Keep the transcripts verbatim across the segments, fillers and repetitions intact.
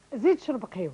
زيد شرب قهوه.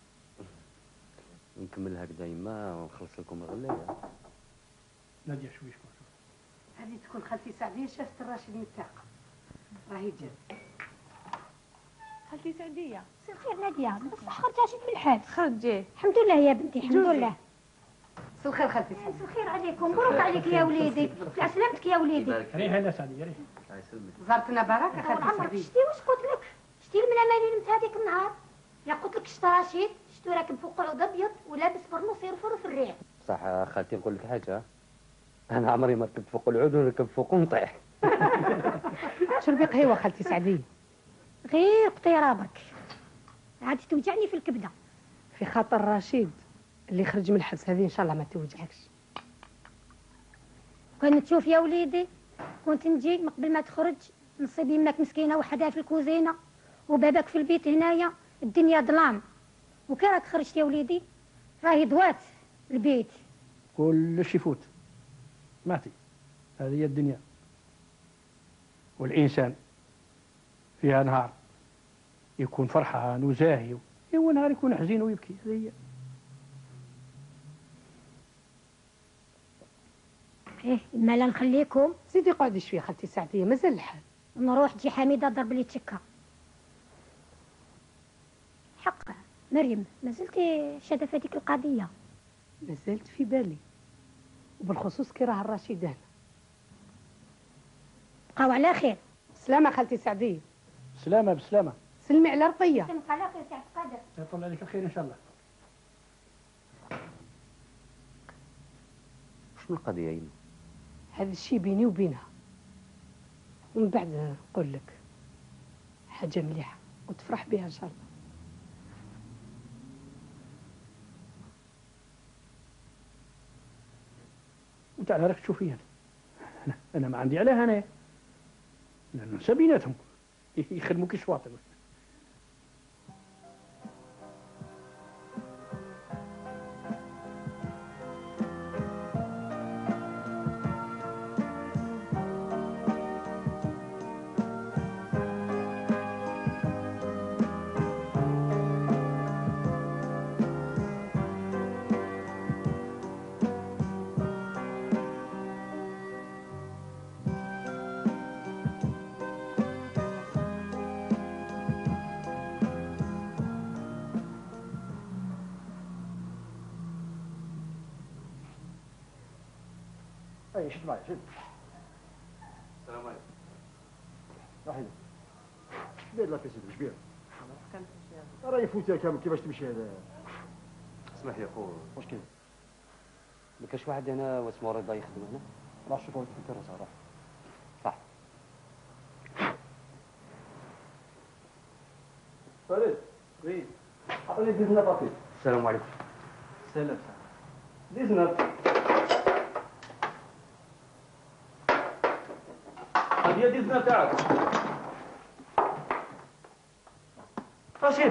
نكمل هكذا يما ونخلص لكم الغله. ناديه شوي شكون هذه تكون خالتي سعديه شافت الراشد متاقه راهي جات. خالتي سعديه مساء الخير ناديه، بصح خرجت من الحال. خرجي الحمد لله يا بنتي الحمد لله. مساء الخير خالتي سعديه. مساء الخير عليكم، مبروك عليك يا وليدي، على سلامتك يا وليدي. ريحه لا سعديه ريحه. الله يسلمك. زارتنا بركه طول خالتي عمرك سعديه. شتي واش قلت لك؟ شتي الملامه اللي لمت هذيك النهار؟ يا قلت لك شتا رشيد شتو راكب فوق قعود ابيض ولابس برنوس يرفر في الريح. صح خالتي نقول لك حاجه، انا عمري ما ركبت فوق العود ونركب فوق ونطيح. شربي قهوه خالتي سعديه. غير قطيره برك عاد توجعني في الكبده. في خاطر رشيد اللي خرج من الحبس هذه ان شاء الله ما توجعكش. كان تشوف يا وليدي كنت نجي من قبل ما تخرج نصيب يماك مسكينه وحدها في الكوزينه وباباك في البيت هنايا الدنيا ظلام. وكي راك خرجت يا وليدي راهي ضوات البيت. كلش يفوت سمعتي، هذه هي الدنيا والإنسان فيها نهار يكون فرحان وزاهي ونهار يكون حزين ويبكي. هذه هي. ايه ما لا نخليكم زيدي قعدي شويه خالتي سعديه مازال الحال. نروح تجي حميده ضرب لي تشكا. حق مريم ما زلتي شاده في هذيك القضيه؟ مازالت في بالي، وبالخصوص كي راه الرشيد هنا. بقاو على خير. سلامه خالتي سعديه. سلامه بسلامه. سلمي على رقيه. سلمك على خير سي عبد القادر. يطول عليك الخير ان شاء الله. شنو القضيه يما؟ هذا الشيء بيني وبينها، ومن بعد نقول لك حاجه مليحه وتفرح بها ان شاء الله. وانت على راك تشوفي انا انا ما عندي عليها انا ننسى بيناتهم يخدموا كي شواطر. اي شد معي شد. السلام عليكم. رحيم بيد لك يا سيدي شبيه؟ راه يفوت كامل كيفاش تمشي هذا؟ اسمح لي خو، واش كاين؟ ما كاش واحد هنا واسمه رضا يخدم هنا؟ راح شوفوا في الترسه راح. صح. فريد وي عطيني ديزنا بابي. السلام عليكم. سلام ديزنا. هي ديزنا تاعك رشيد.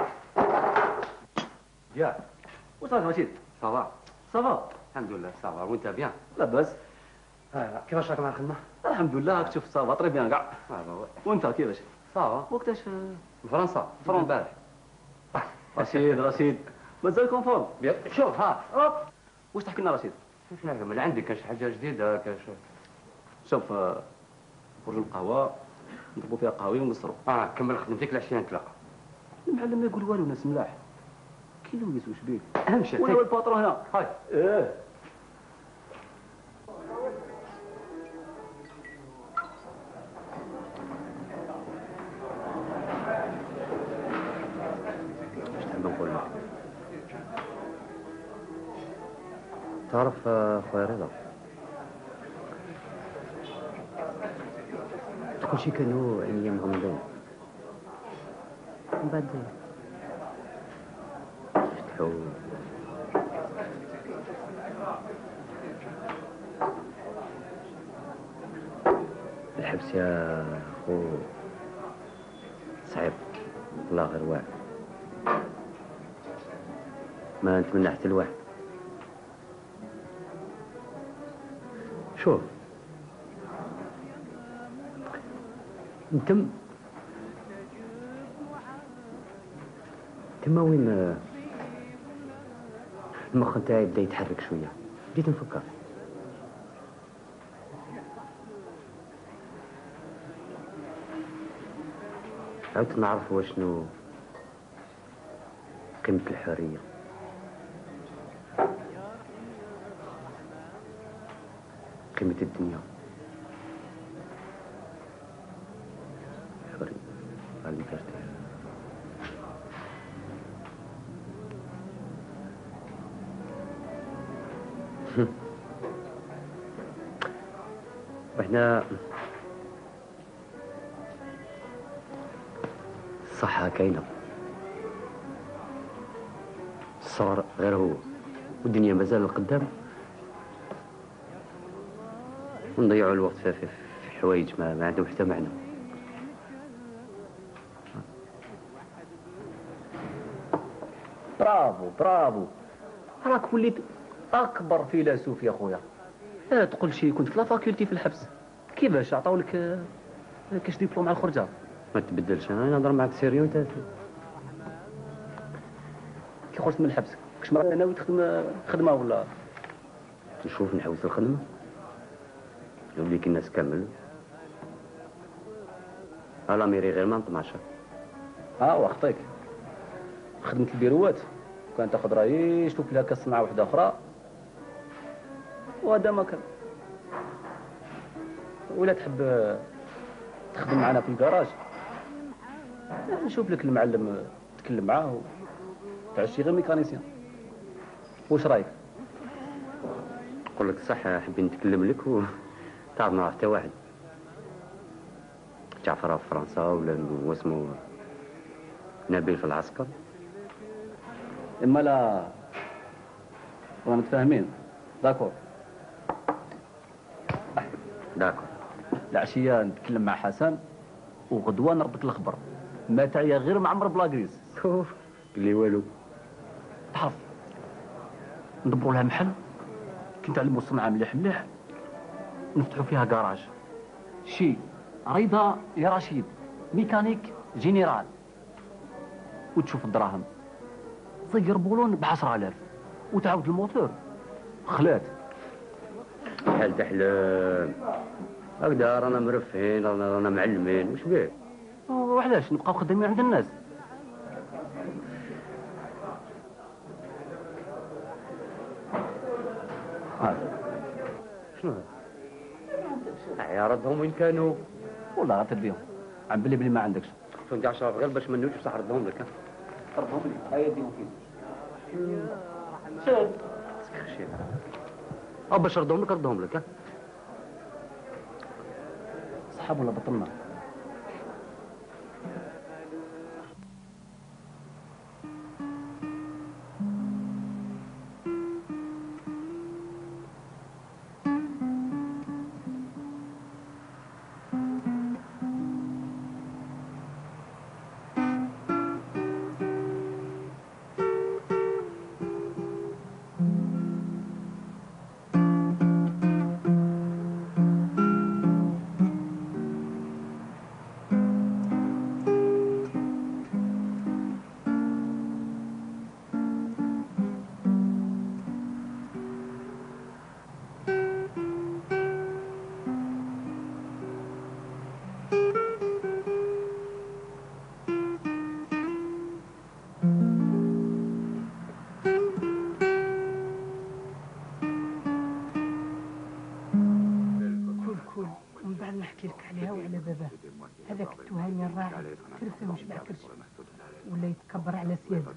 يا وصافي رشيد؟ صافا صافا الحمد لله صافا. وانت بيان؟ لاباس. اه كيفاش راك مع الخدمه؟ الحمد لله راك تشوف صافا طري بيان كاع. صافا. وانت كيفاش؟ صافا. وقتاش؟ فرنسا فرون امبارح. رشيد رشيد مازال كونفورم. شوف ها هوب واش تحكي لنا رشيد؟ شنو نعمل من عندك؟ كاش حاجه جديده كاش؟ شوف نخرجوا القهوه نضربوا فيها قهوه ونقصروا. اه كمل خدمتك العشيه نتلاقى. المعلم ما يقول والو ناس ملاح. كي لويس واش بيك؟ اهم شيء وانا هو الباترون هنا. هاي ايه واش تحب نقول لك؟ تعرف خويا رضا، كل شيء كانوا ايام رمضان، من بعد فتحوا الحبس يا خو صعيب والله غير واحد ما نتمنى حتى الواحد. شوف نتم تما وين المخ نتاعي بدا يتحرك شويه، بديت نفكر. عدت نعرف واشنو قيمة الحرية. قيمة الدنيا. الحرية على الكارتير. وإحنا الصحة كاينة، الصغر غير هو، والدنيا مازال القدام، ونضيعوا الوقت في, في, في حوايج ما, ما عندهم حتى معنى. برافو برافو، راك وليت اكبر فيلسوف يا خويا. لا تقول شي كنت في لا فاكولتي في الحبس، كيفاش عطاو لك كاش ديبلوم على الخرجه؟ ما تبدلش، انا نهضر معاك سيريو. انت كي خرجت من الحبس كش مرة ناوي تخدم خدمه ولا؟ نشوف نحوس الخدمه نولي كي الناس كامل. ها ميري غير ما نطمعش. ها واخطيك، خدمة البيروات كان تاخذ رايي شوف لها كصناعه واحده اخرى، وهذا ما كان. ولا تحب تخدم معنا في الكراج، نشوف لك المعلم تكلم معاه وتعشي غير ميكانيسيان. واش رايك؟ نقول لك الصح، حابين نتكلم لك و تعرف ما راه حتى واحد. جعفر في فرنسا ولا واسمو نبيل في العسكر. اما لا رانا متفاهمين. داكور داكور. العشيه نتكلم مع حسن وغدوه نردك الخبر. ما تعيا غير مع عمر بلاكريس. قال لي والو. تعرف ندبروا لها محل كي نتعلموا الصنعه مليح مليح ونفتحوا فيها كراج. شي رضا يا رشيد ميكانيك جينيرال، وتشوف الدراهم. صير بولون بعشرة آلاف وتعاود الموتور خلات. حال تحلم هكذا، رانا مرفهين، رانا رانا معلمين، واش بيه؟ وعلاش نبقاو خدامين عند الناس؟ هذا شنو هذا؟ يا ردهم وين كانوا؟ والله غتديهم، عم بلي بلي ما عندكش. عندي عشرة غير باش ما نوجش، بصح ردهم لك. ردهم لي، هيا ديهم فين. سير شي اه باش ردهم لك ردهم لك. صحاب ولا بطلنا؟ نحكي لك عليها وعلى باباه. هذاك التهاني الراعي كرفه وش بع كرش ولا يتكبر على سيادته.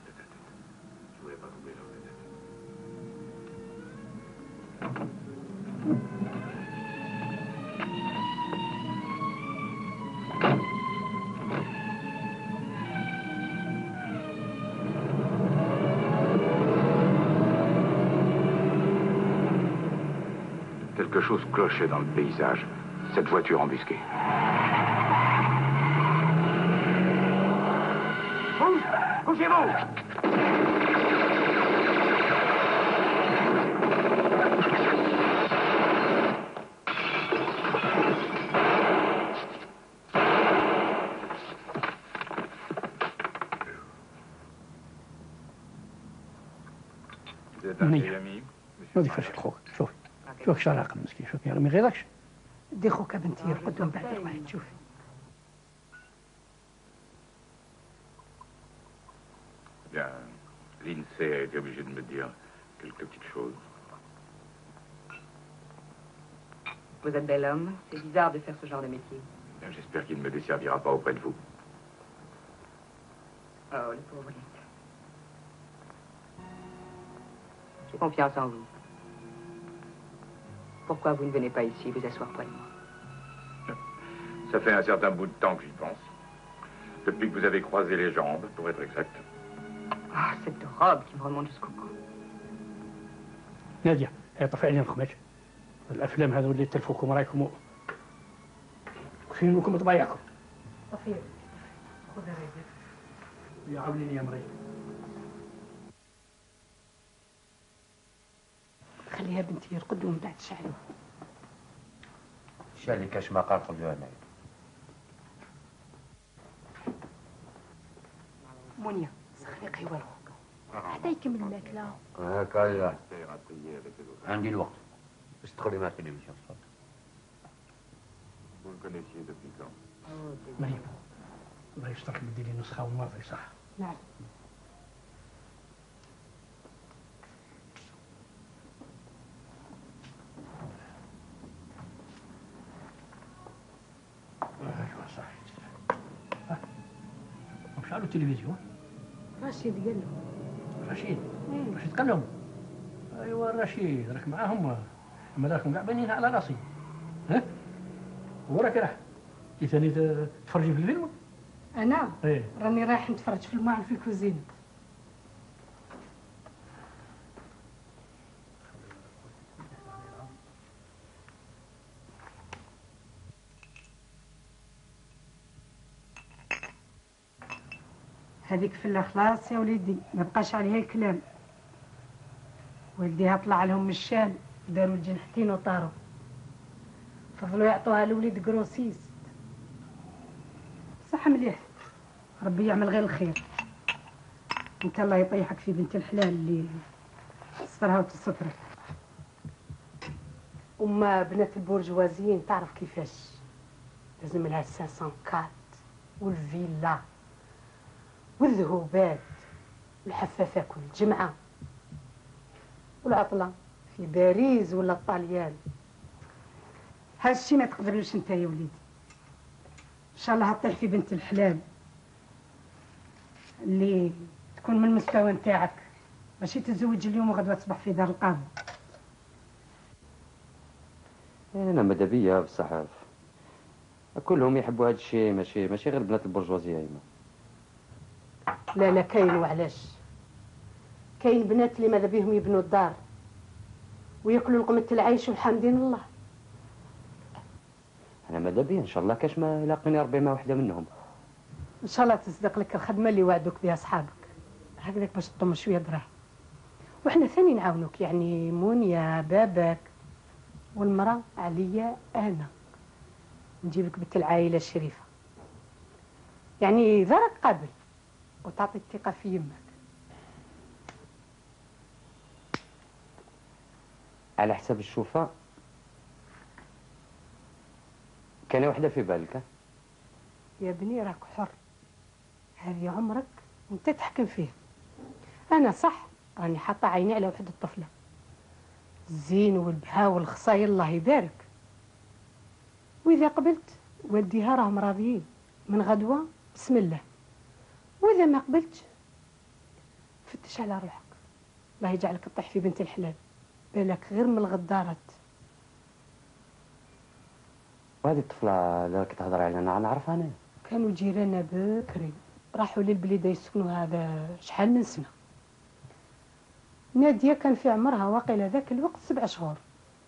Quelque chose clochait dans le paysage. Cette voiture embusquée. Bouge! Bougez-vous! منية نودي فرشي خوك شوفي شوفي شو راقم مسكين شوفي ما يغيظكش دي خوك بنتي يرقد ومن بعد روحي تشوفي. Bien, l'INSEE a été obligé de me dire quelques petites choses. Vous êtes bel homme, c'est bizarre de faire ce genre de métier. Bien, j'espère qu'il ne me desservira pas auprès de vous. Oh, le pauvre Lise. J'ai confiance en vous. Pourquoi vous ne venez pas ici vous asseoir près de moi? Ça fait un certain bout de temps que j'y pense. Depuis que vous avez croisé les jambes, pour être exact. Ah, cette robe qui me remonte jusqu'au cou. نادية طفي علينا الخماج الافلام هذو اللي تلفوكم رايكم وخينوكم طبايعكم. طفي خذ الريدة. يا عاونيني يا مريم. خليها بنتي يرقد ومن بعد شعلو. شالي كاش ما قال خذوها هنايا. منيا سخني قهوة لخوك. حتى يكمل الماكلة. هاكا يا عندي الوقت باش تدخلي مع التلفزيون. Vous le connaissiez depuis quand? مريم الله يسترك بدي لي نسخة ونوافق صح. نعم. ايوا صح. مشعلوا التلفزيون. رشيد قال له. رشيد رشيد قال لهم ايوا رشيد راك معاهم اما راكم كاع بانين على راسي ها وراك راح كي ثاني تفرجي في الفيلم. انا ايه راني رايح نتفرج في الماعن في الكوزينه. هذيك فله خلاص يا وليدي ما بقاش عليها الكلام. والديها طلع لهم من الشام داروا الجنحتين وطاروا فضلوا يعطوها لوليد كروسيس. صح مليح ربي يعمل غير الخير. انت الله يطيحك في بنت الحلال اللي تسترها وتسترك. أما بنات البورجوازيين تعرف كيفاش لازم لها خمسمية كات والفيلا والذهوبات والحفافة كل جمعة والعطلة في باريس ولا الطاليان. هادشي ما تقدرلوش انت يا وليدي. ان شاء الله هطيح في بنت الحلال اللي تكون من المستوى نتاعك ماشي تتزوج اليوم وغدوه تصبح في دار القاضي. انا ماذا بيا بصح كلهم يحبوا هذا الشيء ماشي ماشي غير بنات البرجوازيه هما. لا لا كاين وعلاش كاين بنات اللي ماذا بيهم يبنوا الدار وياكلوا لقمة العيش والحامدين الله. انا ماذا بيا ان شاء الله كاش ما يلاقيني ربي مع وحده منهم. ان شاء الله تصدق لك الخدمه اللي وعدوك بها صحابك هكذاك باش تطم شويه دراهم وحنا ثاني نعاونوك يعني منيا بابك والمراه عليا انا نجيبك بنت العائله الشريفه يعني اذا راك قابل وتعطي الثقه في يمك. على حساب الشوفه كان وحده في بالك؟ يا بني راك حر هذه عمرك وانت تحكم فيه. انا صح راني حاطه عيني على واحد الطفله الزين والبهاء والخصايا الله يبارك واذا قبلت والديها راهم راضيين من غدوه بسم الله واذا ما قبلتش فتش على روحك الله يجعلك تطيح في بنت الحلال بالك غير من الغدارات. وهذه الطفله اللي راك تهضر عليها انا نعرفها انا. كانوا جيراننا بكري راحوا للبليده يسكنوا هذا شحال من سنه. ناديه كان في عمرها واقيلا ذاك الوقت سبع شهور.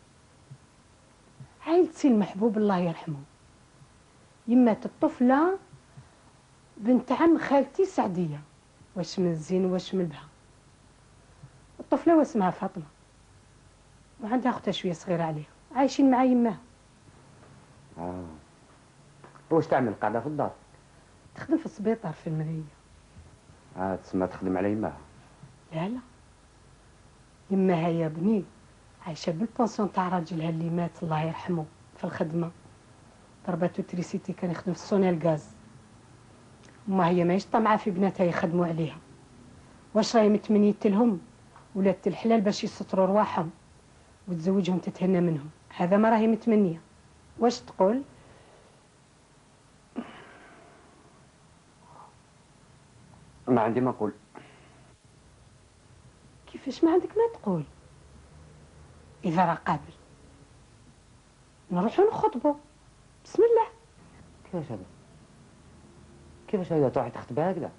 عائلة سي المحبوب الله يرحمه يمات الطفله بنت عم خالتي سعديه واش من الزين واش من البها. الطفله واسمها فاطمه وعندها اختها شويه صغيره عليها عايشين مع يماها. اه واش تعمل قاعده في الدار؟ تخدم في السبيطار في المنيه. اه تسمى تخدم على يماها. لا لا يما هيا بني عايشه بالبونسيون تاع راجلها اللي مات الله يرحمه في الخدمه، ضرباتو تريسيتي كان يخدم في السونيل غاز. وما هي ماهيش طامعه في بناتها يخدموا عليها، واش راهي متمنيت لهم ولات الحلال باش يستروا رواحهم وتزوجهم تتهنى منهم، هذا ما راهي متمنيه. واش تقول؟ ما عندي ما نقول. كيفاش ما عندك ما تقول؟ اذا راه قابل نروحوا نخطبوا. بسم الله. كيفاش هذا؟ كيفاش هذا تروحي تخطبي هكذا؟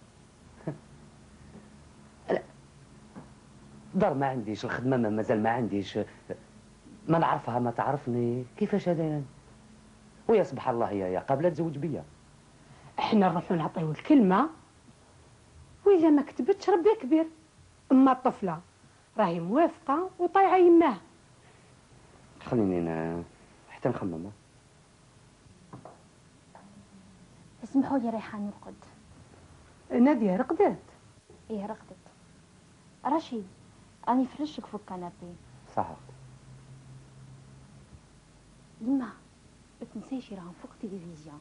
لا دار ما عنديش، الخدمه ما مازال ما عنديش، ما نعرفها ما تعرفني، كيفاش هذا يعني؟ ويا سبحان الله هي يا قابله تزوج بيا. احنا نروحوا نعطيو الكلمه، واذا ما كتبتش ربي كبير. اما الطفله راهي موافقه وطايعه يماها. خليني انا حتى نخمم. اسمحوا لي رايحه نرقد. ناديه رقدت؟ ايه رقدت. رشيد راني فرشك في الكنابي. صح. يما ما تنسيش راهم فوق التلفزيون.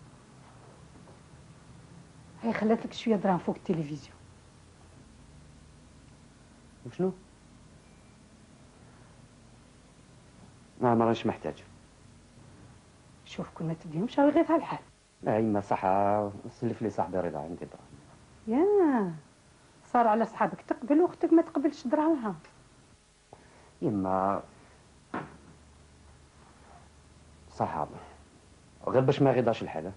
هي خلات لك شويه دراهم فوق التلفزيون. وشنو؟ ما ما رانيش محتاج. شوف كل ما تديهمش راهي غير في الحال. لا يما صح، سلف لي صاحبي رضا عندي دراهم. يا صار على صحابك تقبل واختك ما تقبلش دراهمها. يما صح غير باش ما يغيضاش الحال.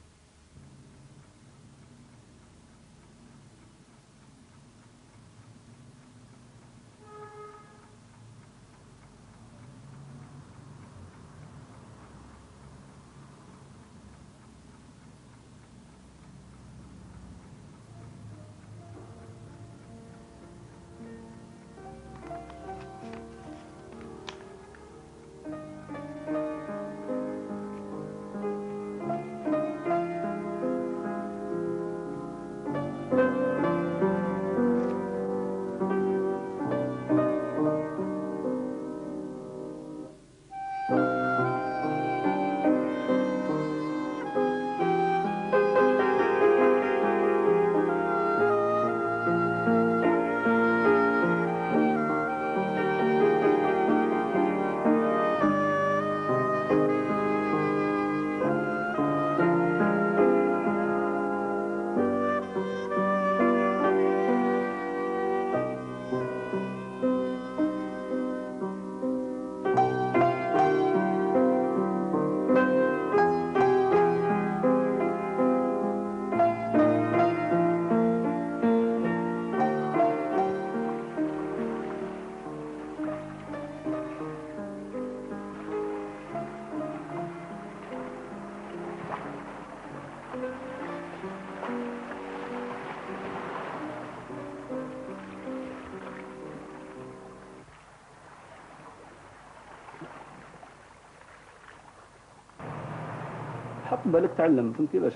حط بالك تعلم، فهمت كيفاش؟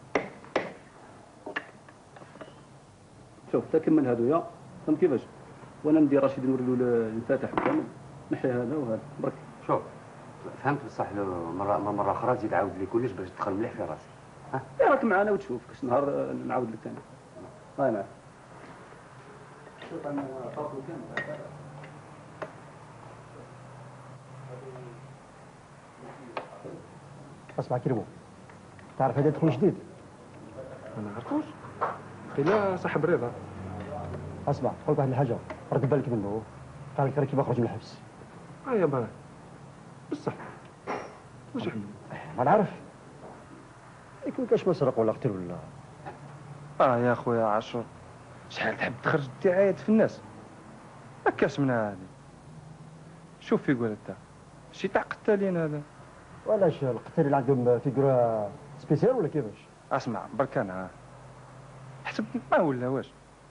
شوف تكمل هذويا، فهمت كيفاش؟ وانا ندير رشيد نوري له الفاتح كامل، نحي هذا وهذا برك. شوف فهمت بصح مره مره اخرى زيد عاود لي كلش باش تدخل مليح في راسي. ها يا راك معانا وتشوف كاش نهار نعاود لك ثاني. هاي معاك. شوف انا فرقوا كامل. اسمع كريمو، تعرف هذا دخول جديد؟ ما نعرفوش. لا صاحب رضا. اسمع قول واحد الحاجه، رد بالك منه، قال لك كيف اخرج من الحبس. اه يا باه بصح واش احنا؟ ما نعرف. يكون كاش مسرق ولا قتل ولا. اه يا خويا عاشور، شحال تحب تخرج الدعايات في الناس؟ ما كاش من هذه. شوف يقول انت شي تاع قتالين هذا. ولاش القتال اللي عندهم فيغورا سبيسيال ولا كيفاش؟ اسمع برك انا حسب ما ولا واش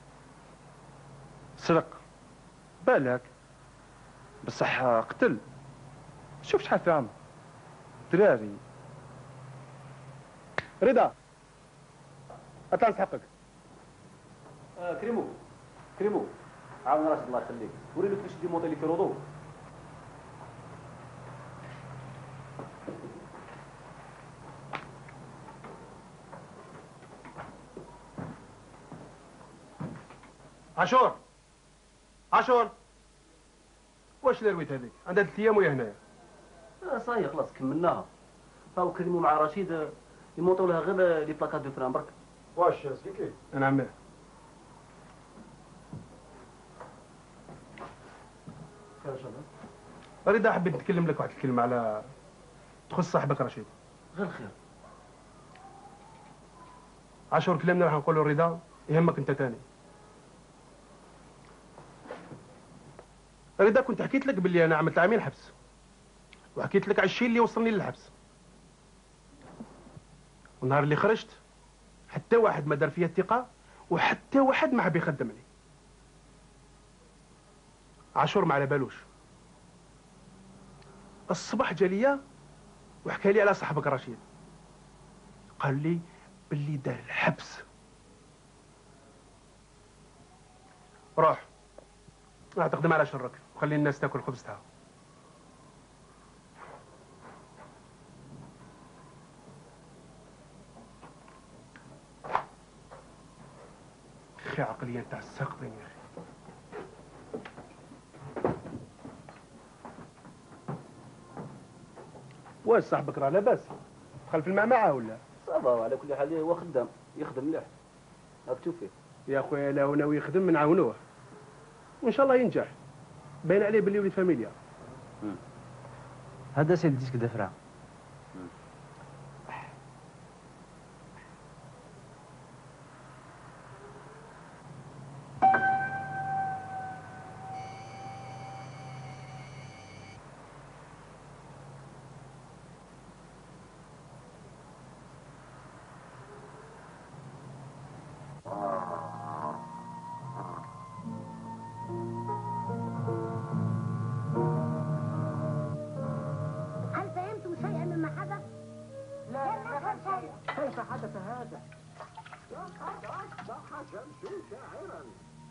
سرق بالك بصح قتل. شوف شحال في عمر دراري. رضا اطلع لحقك. آه كريمو كريمو عاون راشد الله يخليك، وري له كيفاش دي مونطي لي كيرودو. عاشور عاشور واش لارويت هذيك؟ عندها ثلاث ايام وهي هنايا. اه صاي خلاص كملناها. هاو كلموا مع رشيد يمونطوا لها غير لي بلاكات دو فران برك. واش سليكي؟ نعم. خير ان شاء الله. رضا حبيت نتكلم لك واحد الكلمه على تخص صاحبك رشيد. غير خير. عاشور كلامنا راح نقولوا رضا يهمك انت تاني. رضا كنت حكيت لك باللي انا عملت عامين حبس، وحكيت لك على الشيء اللي وصلني للحبس. والنهار اللي خرجت حتى واحد ما دار فيا الثقه، وحتى واحد ما حب يخدمني. عاشور ما على بالوش. الصباح جا ليا وحكى لي على صاحبك رشيد، قال لي باللي دار الحبس. روح اعتقد على شرك وخلي الناس تاكل خبزتها. اخي عقليه تاع الساقطين يا اخي. واش صاحبك راه لاباس؟ دخل في المعمعه ولا؟ صافا على كل حال هو خدام يخدم مليح. راك تشوف فيه. يا خويا لا هو ناوي يخدم نعاونوه وان شاء الله ينجح. باين عليه باللي ولي فاميليا. هذا سيد ديسك دفرة. كيف حدث هذا؟ لقد أصبح شمس شاعرا.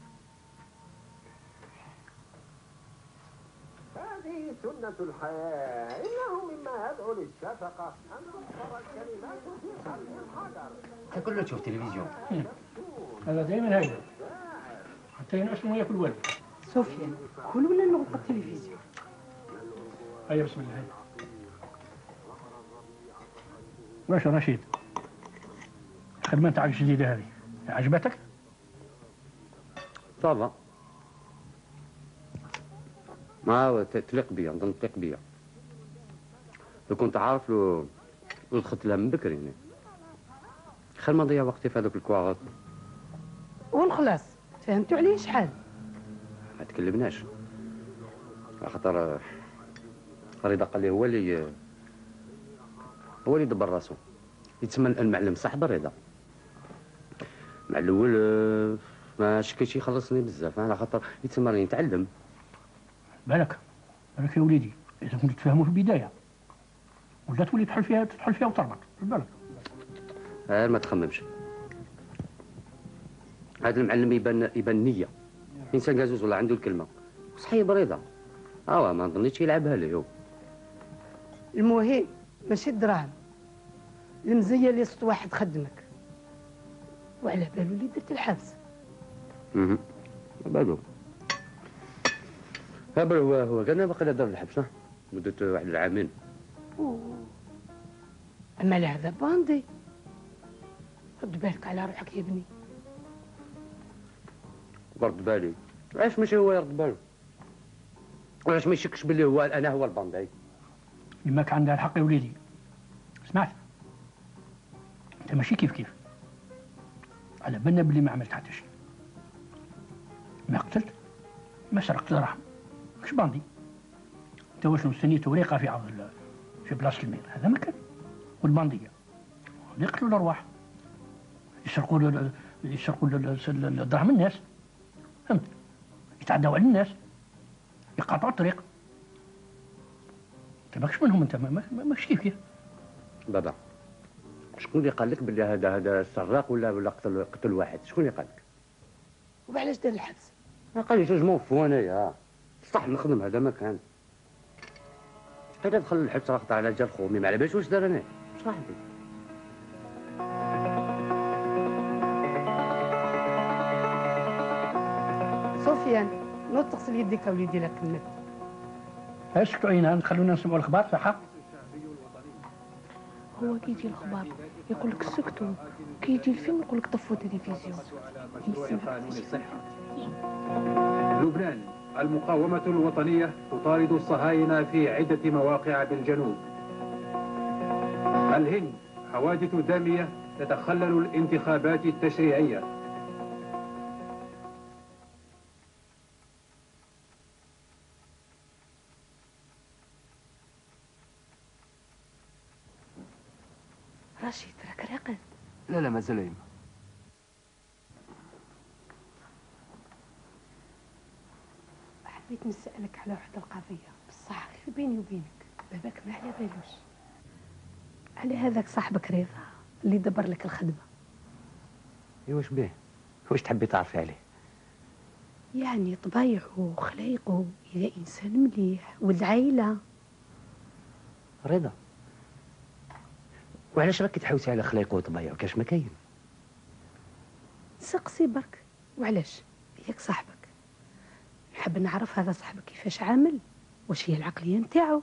هذه سنة الحياة، إنه مما يدعو للشفقة أن تذكر الكلمات في قلب الحجر. انت كله تشوف تلفزيون. هذا دائما هكذا حتى ينعس وما ياكل والو. سفيان كل ولا نغلق التلفزيون؟ هيا بسم الله. واش رشيد الخدمه تاعك الجديده هذه عجبتك؟ صافا ما هو تليق بيا، نظن تليق بيا. لو كنت عارف لو دخلت لها من بكري هنا خير ما نضيع وقتي في هذوك الكواغط. والخلاص فهمتوا عليه شحال؟ ما تكلمناش خاطر رضا قال لي هو اللي هو اللي دبر راسو. يتسمى المعلم صاحب رضا. مع الاول ما شكيتش يخلصني بزاف على خاطر يتسمى راني نتعلم. بالك بالك يا وليدي اذا كنت تفهموا في البدايه ولا تولي تحل فيها تحل فيها وتربط بالك. غير ما تخممش. هذا المعلم يبان يبان نيه. انسان قازوز والله عنده الكلمه صحيح بريضه. اه ما نظنيتش يلعبها لي هو. المهم ماشي الدراهم، المزيه اللي صوت واحد خدمك وعلى بالو اللي درت الحبس. اها بالو ها بالو هو هو كان باقي دار الحبس مدة واحد العامين. اوه اما لهذا باندي رد بالك على روحك يا ابني. برد بالي علاش ماشي هو يرد بالو؟ علاش ما يشكش باللي هو انا هو الباندي؟ يماك عندها الحق يا وليدي. سمعت انت ماشي كيف كيف على بالنا بلي ما عملت حتى شيء. ما قتلت ما سرقت دراهم مش باندي. انت واش مستنيت وريقه في عرض في بلاصه المير هذا ما كان. والبانديه يقتلوا الارواح يسرقوا يسرقوا الدراهم الناس فهمت. يتعداوا على الناس يقاطعوا الطريق. انت ماكش منهم انت ما ماكش كيف كيف. بابا شكون اللي قال لك بلي هذا هذا سراق ولا ولا قتل قتل واحد؟ شكون اللي قال لك؟ وعلاش دار الحبس؟ قال لي تجمعوا في انايا صح نخدم هذا ما كان. قيل دخل الحبس راه قطع على جال خومي ما على باليش واش دار انا صاحبي. سفيان نوض تغسل يديك اوليدي لا كمل. اسكتوا عينا خلونا نسمعوا الاخبار صح. هو كي يجي الخبر يقول لك سكتوا، كي يجي الفيلم يقول لك طفوا التلفزيون. لبنان، المقاومة الوطنية تطارد الصهاينة في عدة مواقع بالجنوب. الهند، حوادث دامية تتخلل الانتخابات التشريعية. رشيد راك راقد؟ لا لا مازال يما. حبيت نسألك على واحد القضية بصح غير بيني وبينك، باباك ما على بالوش على هذاك صاحبك رضا اللي دبر لك الخدمة. اي واش بيه؟ واش تحبي تعرفي عليه؟ يعني طبايعه وخلايقه إذا إنسان مليح والعائلة. رضا وعلاش راكي تحوسي على خلايقه وطبايعه كاش ما كاين؟ سقسي برك وعلاش؟ ياك صاحبك نحب نعرف هذا صاحبك كيفاش عامل، واش هي العقلية نتاعو.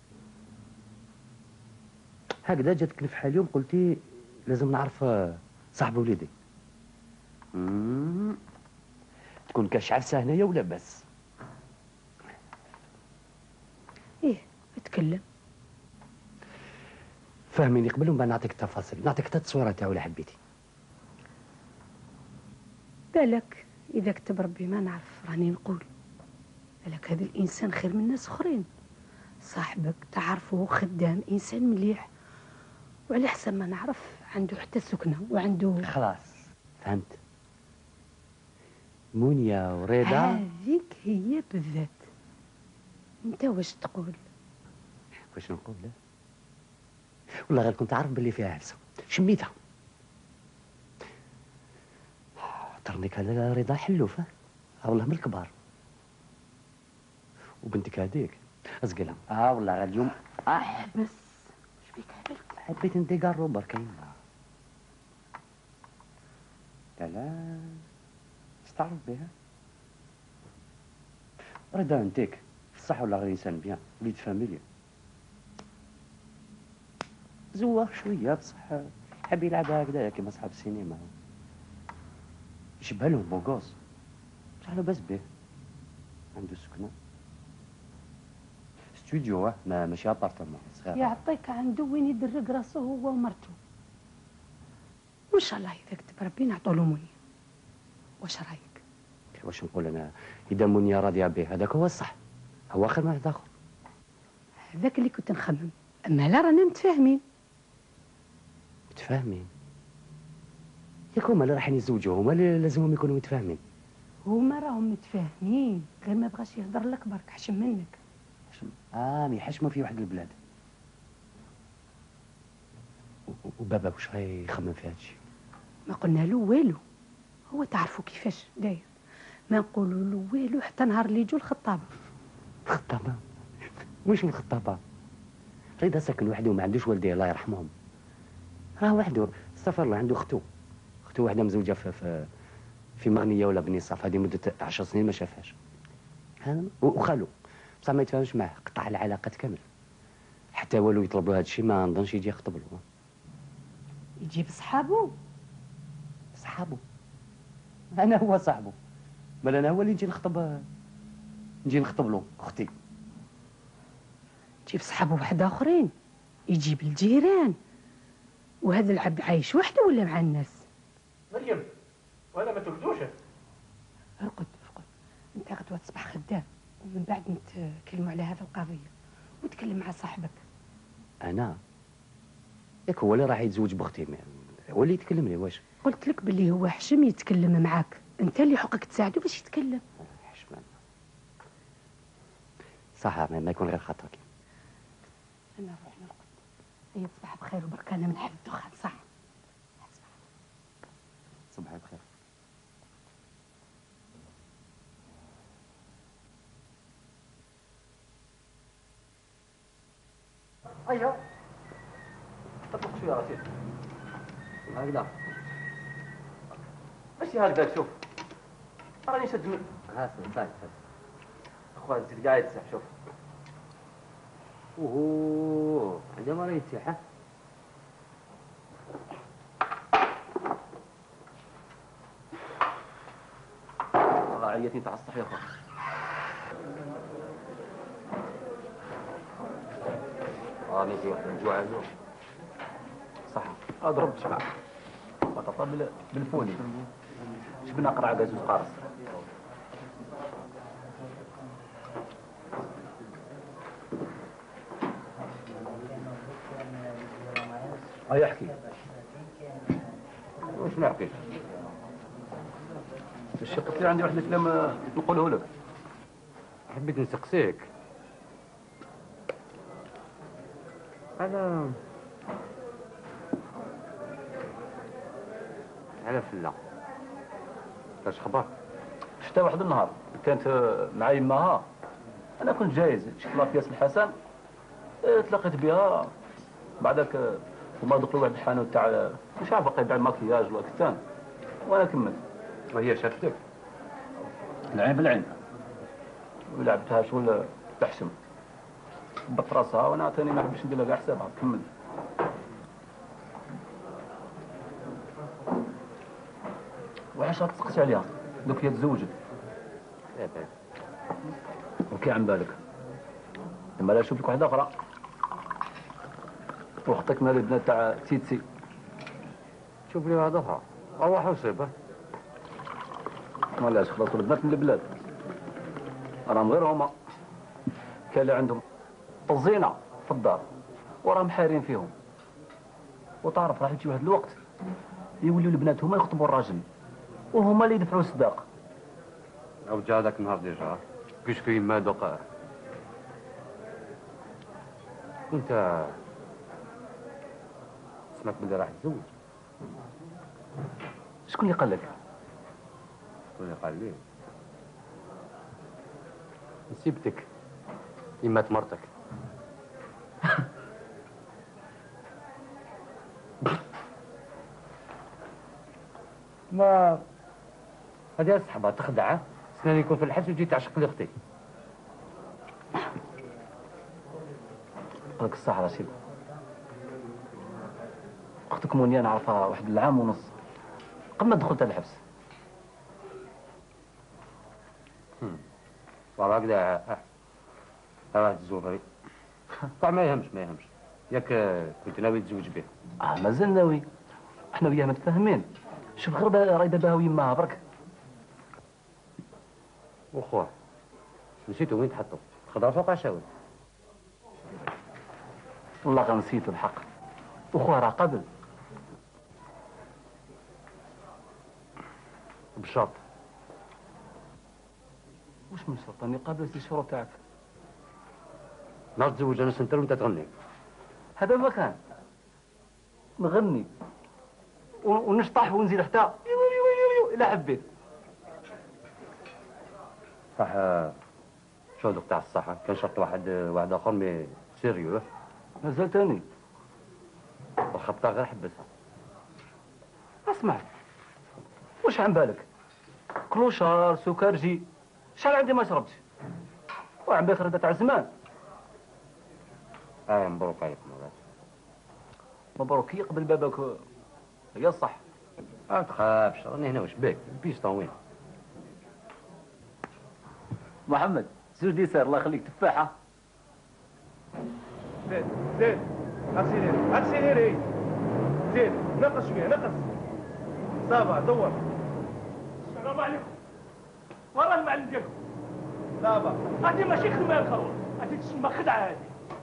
هكذا جاتك نفحة اليوم قلتي لازم نعرف صاحب وليدي. مم. تكون كاش عفسه هنايا ولا بس؟ ايه اتكلم. فهميني قبل ومن نعطيك التفاصيل، نعطيك حتى التصويره تاعو الا حبيتي. بالك اذا كتب ربي ما نعرف راني نقول، بالك هذا الانسان خير من ناس اخرين. صاحبك تعرفه خدام انسان مليح، وعلى حسب ما نعرف عنده حتى سكنه وعنده. خلاص فهمت. منيا ورضا هذيك هي بالذات. انت واش تقول؟ واش نقول؟ لا والله غير كنت عارف باللي فيها عفسه شميتها. طرنيك على رضا حلوفه اه والله من الكبار. وبنتك هذيك ازقلها اه والله غير اليوم اه بس اش بيك هبلت؟ حبيت ندي قارو برك يما. لا لا اش تعرف بها؟ رضا انتيك صح ولا غير انسان بيان وليد فاميليا زواق شويه بصح حب يلعبها هكذايا كيما صحاب السينما. يشبه لهم بوغوس بصح لاباس بيه. عنده سكنه استوديو اه ما ماشي ابارتمون صغير. يعطيك عنده وين يدرق راسه هو ومرته. وان شاء الله اذا كتب ربي نعطوا له منيا. واش رايك؟ واش نقول انا اذا منيا راضيه به هذاك هو الصح، هو خير من واحد اخر. هذاك اللي كنت نخمم، اما لا رانا متفاهمين. متفاهمين؟ ياك هما اللي رايحين يتزوجوا هما اللي لازمهم يكونوا متفاهمين. هما راهم متفاهمين غير ما بغاش يهضر لك برك حشم منك. حشم؟ اه ما يحشموا في واحد البلاد. وبابا واش غيخمم في هادشي؟ ما قلنا له والو، هو تعرفوا كيفاش داير، ما نقولوا له والو حتى نهار اللي يجوا الخطابه. الخطابه؟ واش الخطابه؟ رضا ساكن وحده وما عندوش والديه الله يرحمهم. راه وحده استغفر الله عنده اختو اختو وحده مزوجه في في, في مغنيه ولا بني صاف هذه مده عشر سنين ما شافهاش. وخالو بصح ما يتفاهمش معاه قطع العلاقات كامل. حتى والو يطلب له هذا الشيء ما نظنش يجي يخطب له. يجيب صحابو؟ صحابو؟ انا هو صاحبه، بل انا هو اللي نجي نخطب نجي نخطب له اختي. يجيب صحابو وحده اخرين، يجيب الجيران، وهذا العبد عايش وحده ولا مع الناس؟ مريم وانا ما تولدوش. ارقد ارقد، انت غدوه تصبح خدام ومن بعد نتكلموا على هذه القضيه وتكلم مع صاحبك. انا ياك هو اللي راح يتزوج باختي، هو اللي يتكلم لي. واش قلت لك باللي هو حشم يتكلم معاك، انت اللي حقك تساعده باش يتكلم. حشمان صح ما يكون غير خاطرك. انا نروح نرقد. هي تصبح بخير وبركه انا من حب الدخان صح. صباح بخير. هيا اطلق شويه رشيد. هكذا ماشي هكذا. شوف راني نشد من ها صاير اخويا زيد قاعد يتسح. شوف اوه هذا ما راه يتيح. والله عيتني تاع الصح يا اخويا. راني في واحد الجوع اليوم صح. اضرب شبع بطاطا بال- بالفولي. جبنا قرعه زوج قارص. هيا احكي. واش ما حكيت؟ الشيء قلت لي عندي واحد الكلام نقوله لك. حبيت نسقسيك على على فلا اش خبر؟ شتا واحد النهار كانت مع يماها، انا كنت جايز شفت لافياس الحسن، اه، تلاقيت بها بعدك هما دخلوا واحد الحانوت تاع مش عارف باقي يبيع الماكياج ولا كتان، وانا كملت. وهي شافتك؟ العين بالعين ولعبتها شغل تحشم بط راسها، وانا عطاني ما حبش ندير لها كاع حسابها. كملت. وعلاش تسقسي عليها دوك هي تزوجت وكي عن بالك لما لا نشوف لك واحده اخرى وخطيك مال البنات تاع تيتسي. شوف لي واحده اخرى روح وصيبه. مالاش خلاص البنات من البلاد راهم غير هما كان اللي عندهم طزينه في الدار وراهم حارين فيهم. وتعرف راح يجي واحد الوقت يوليو البنات هما يخطبوا الراجل وهما اللي يدفعوا الصداق. او جا هذاك النهار ديجا كيش كي ما دوق انت سمعت بلي راح تزوج. شكون اللي قال لك؟ شكون اللي قال لي؟ نسيبتك يمات مرتك. ما هذه الصحبه تخدعه سنان يكون في الحبس وتجي تعشق لي اختي. لك الصح رشيد، اختك منيا نعرفها واحد العام ونص قبل ما دخلت الحبس. صار هكذا راه الزوفري طبعا ما يهمش ما يهمش. ياك كنت ناوي تزوج به؟ اه مازال ناوي، احنا وياه متفاهمين. شوف غير رايده بها ويماها برك. وخوه نسيتو وين تحطو؟ خضره فوق عشاوي. والله غير نسيتو الحق. وخوه راه قبل بشرط. واش من شرط؟ راني قابلت الشروط تاعك. نهار تزوج انا سنتر وانت تغني. هذا ما كان نغني ونشطح ونزيد حتى يو يو يو الى حبيت. صح. شو دوك تاع الصحة كان شرط واحد واحد اخر مي سيريو. مازال تاني الخبطة غير حبسها. اسمع واش عن بالك؟ كلوشار سكرجي شحال عندي ما شربتش وعن بالك راه تاع زمان. اه مبروك عليك مرات. مبروك يقبل بابك هي الصح. ما تخافش راني هنا واش بك البيسطون وين؟ محمد زوج ديسير الله يخليك تفاحة. زيد زيد اكسيليري اكسيليري زيد نقص شوية نقص. صافا دور. السلام عليكم. ورا المعلم ديالكم. صافا هذه ماشي خدمة يا الخروج، هذه تسمى خدعة هذه.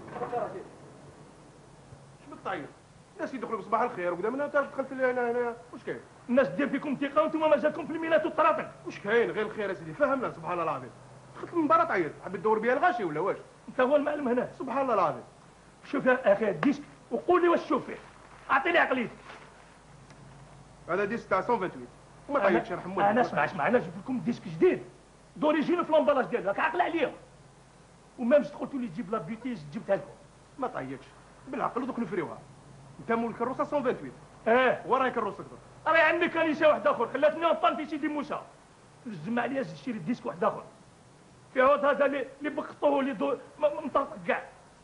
شنو طاير؟ الناس يدخلوا بصباح الخير وكذا من هنا تدخل في هنا هنا واش كاين؟ الناس دير فيكم ثقة وانتم مازالكم في الميلات والطراطق. واش كاين غير الخير يا سيدي فهمنا سبحان الله العظيم. دخلت من برا تعيط حبيت تدور بيا الغاشي ولا واش؟ انت هو المعلم هنا. سبحان الله العظيم. شوف يا اخي الديسك وقول لي واش تشوف فيه. اعطيني عقليتك. هذا ديسك تاع مية وثمانية وما تعيطش يرحم والديك. انا اسمع اسمع انا جبت لكم ديسك جديد دوريجين في لامبالاج ديالو راك عاقل عليه. وما مش تقولوا لي تجيب لا بيتيز جبتها لكم. ما تعيطش بالعقل ودوك نفريوها. انت مول الكروسه مية وثمانية وعشرين. اه وراي كروسه كبر. راه عندي كنيسه واحد اخر خلاتني نطن في سيدي موسى. نجمع عليا نشري ديسك واحد اخر. في عود هذا اللي اللي بقطوه اللي دو- م- مطرطق كاع.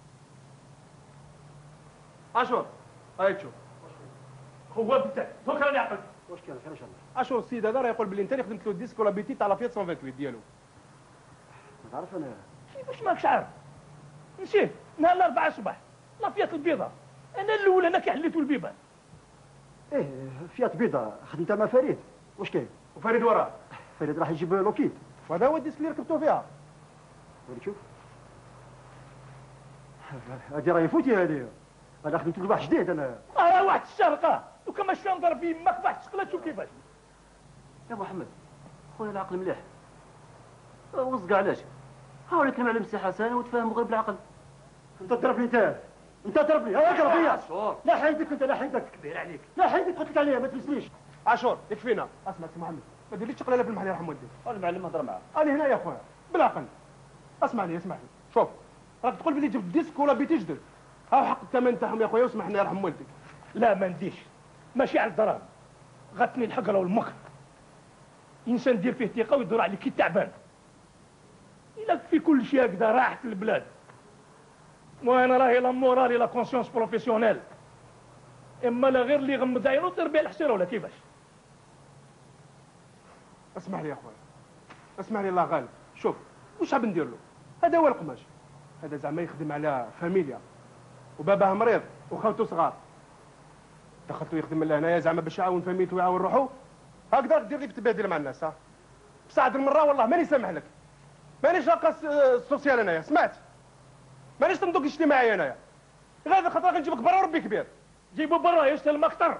اشور هاي تشوف. هو بتاع دوك راني عقلت. واش كان خير ان شاء الله. اشور السيد هذا راه يقول باللي انت اللي خدمت له الديسك ولا بيتي تاع لا فيات مية وثمانية وعشرين ديالو. ما تعرف انا كيفاش ماكش عارف؟ نسيت نهار الاربعاء الصباح لافيات البيضاء. انا الاول انا كي حليتو البيبان. ايه فيات بيضاء خدمتها مع فريد. واش كاين؟ وفريد وراه. فريد راح يجيب لوكيد. وهذا هو الديسك اللي ركبتو فيها. ولي شوف هادي راهي فوتي هادي. انا خدمت له واحد جديد انا. راه واحد الشرقه وكما ماشي نضرب في يماك واحد الشقله تشوف كيفاش. يا محمد خويا العقل مليح. وصق علاش؟ حاول كلمة على مسي حسن وتفاهموا غير بالعقل. انت تضربني انت. انت تضربني ها اضرب فيا. عاشور لا حيدك انت لا حيدك. كبير عليك. لا حيدك قلت لك عليها ما تلسنيش. عاشور يكفينا. اسمع سي محمد ما ديرليش شقلاله في المحل يرحم والديك. المعلم هضر معاه. انا هنا يا خويا بالعقل. اسمعني اسمعني شوف راك تقول بلي جبت ديسك ولا بيتي جدد. ها حق الثمن تاعهم يا خويا واسمح لنا يرحم والديك. لا ما نديش ماشي على الدراهم غتني الحقره والمكر. انسان دير فيه ثقه ويدور عليك كي تعبان. الا في كل شيء هكذا راحت البلاد. وانا راهي لا مورالي لا كونسيونس بروفيسيونيل. اما لا غير اللي يغمض عينو دير بها الحشيره ولا كيفاش؟ اسمح لي يا خويا اسمح لي الله غالب. شوف واش حاب ندير له؟ هذا هو القماش. هذا زعما يخدم على فاميليا وباباه مريض وخوته صغار. دخلتو يخدم لهنايا زعما باش يعاون فاميلته ويعاون روحو. هكذا دير لي بتبادل مع الناس. ها بصح هاد المره والله ماني سامح لك. مانيش لاقى السوسيال انايا سمعت. مانيش تنضق الاجتماعي انايا. غير خاطر غنجيبك برا وربي كبير. جيبو برا يشتر المكتر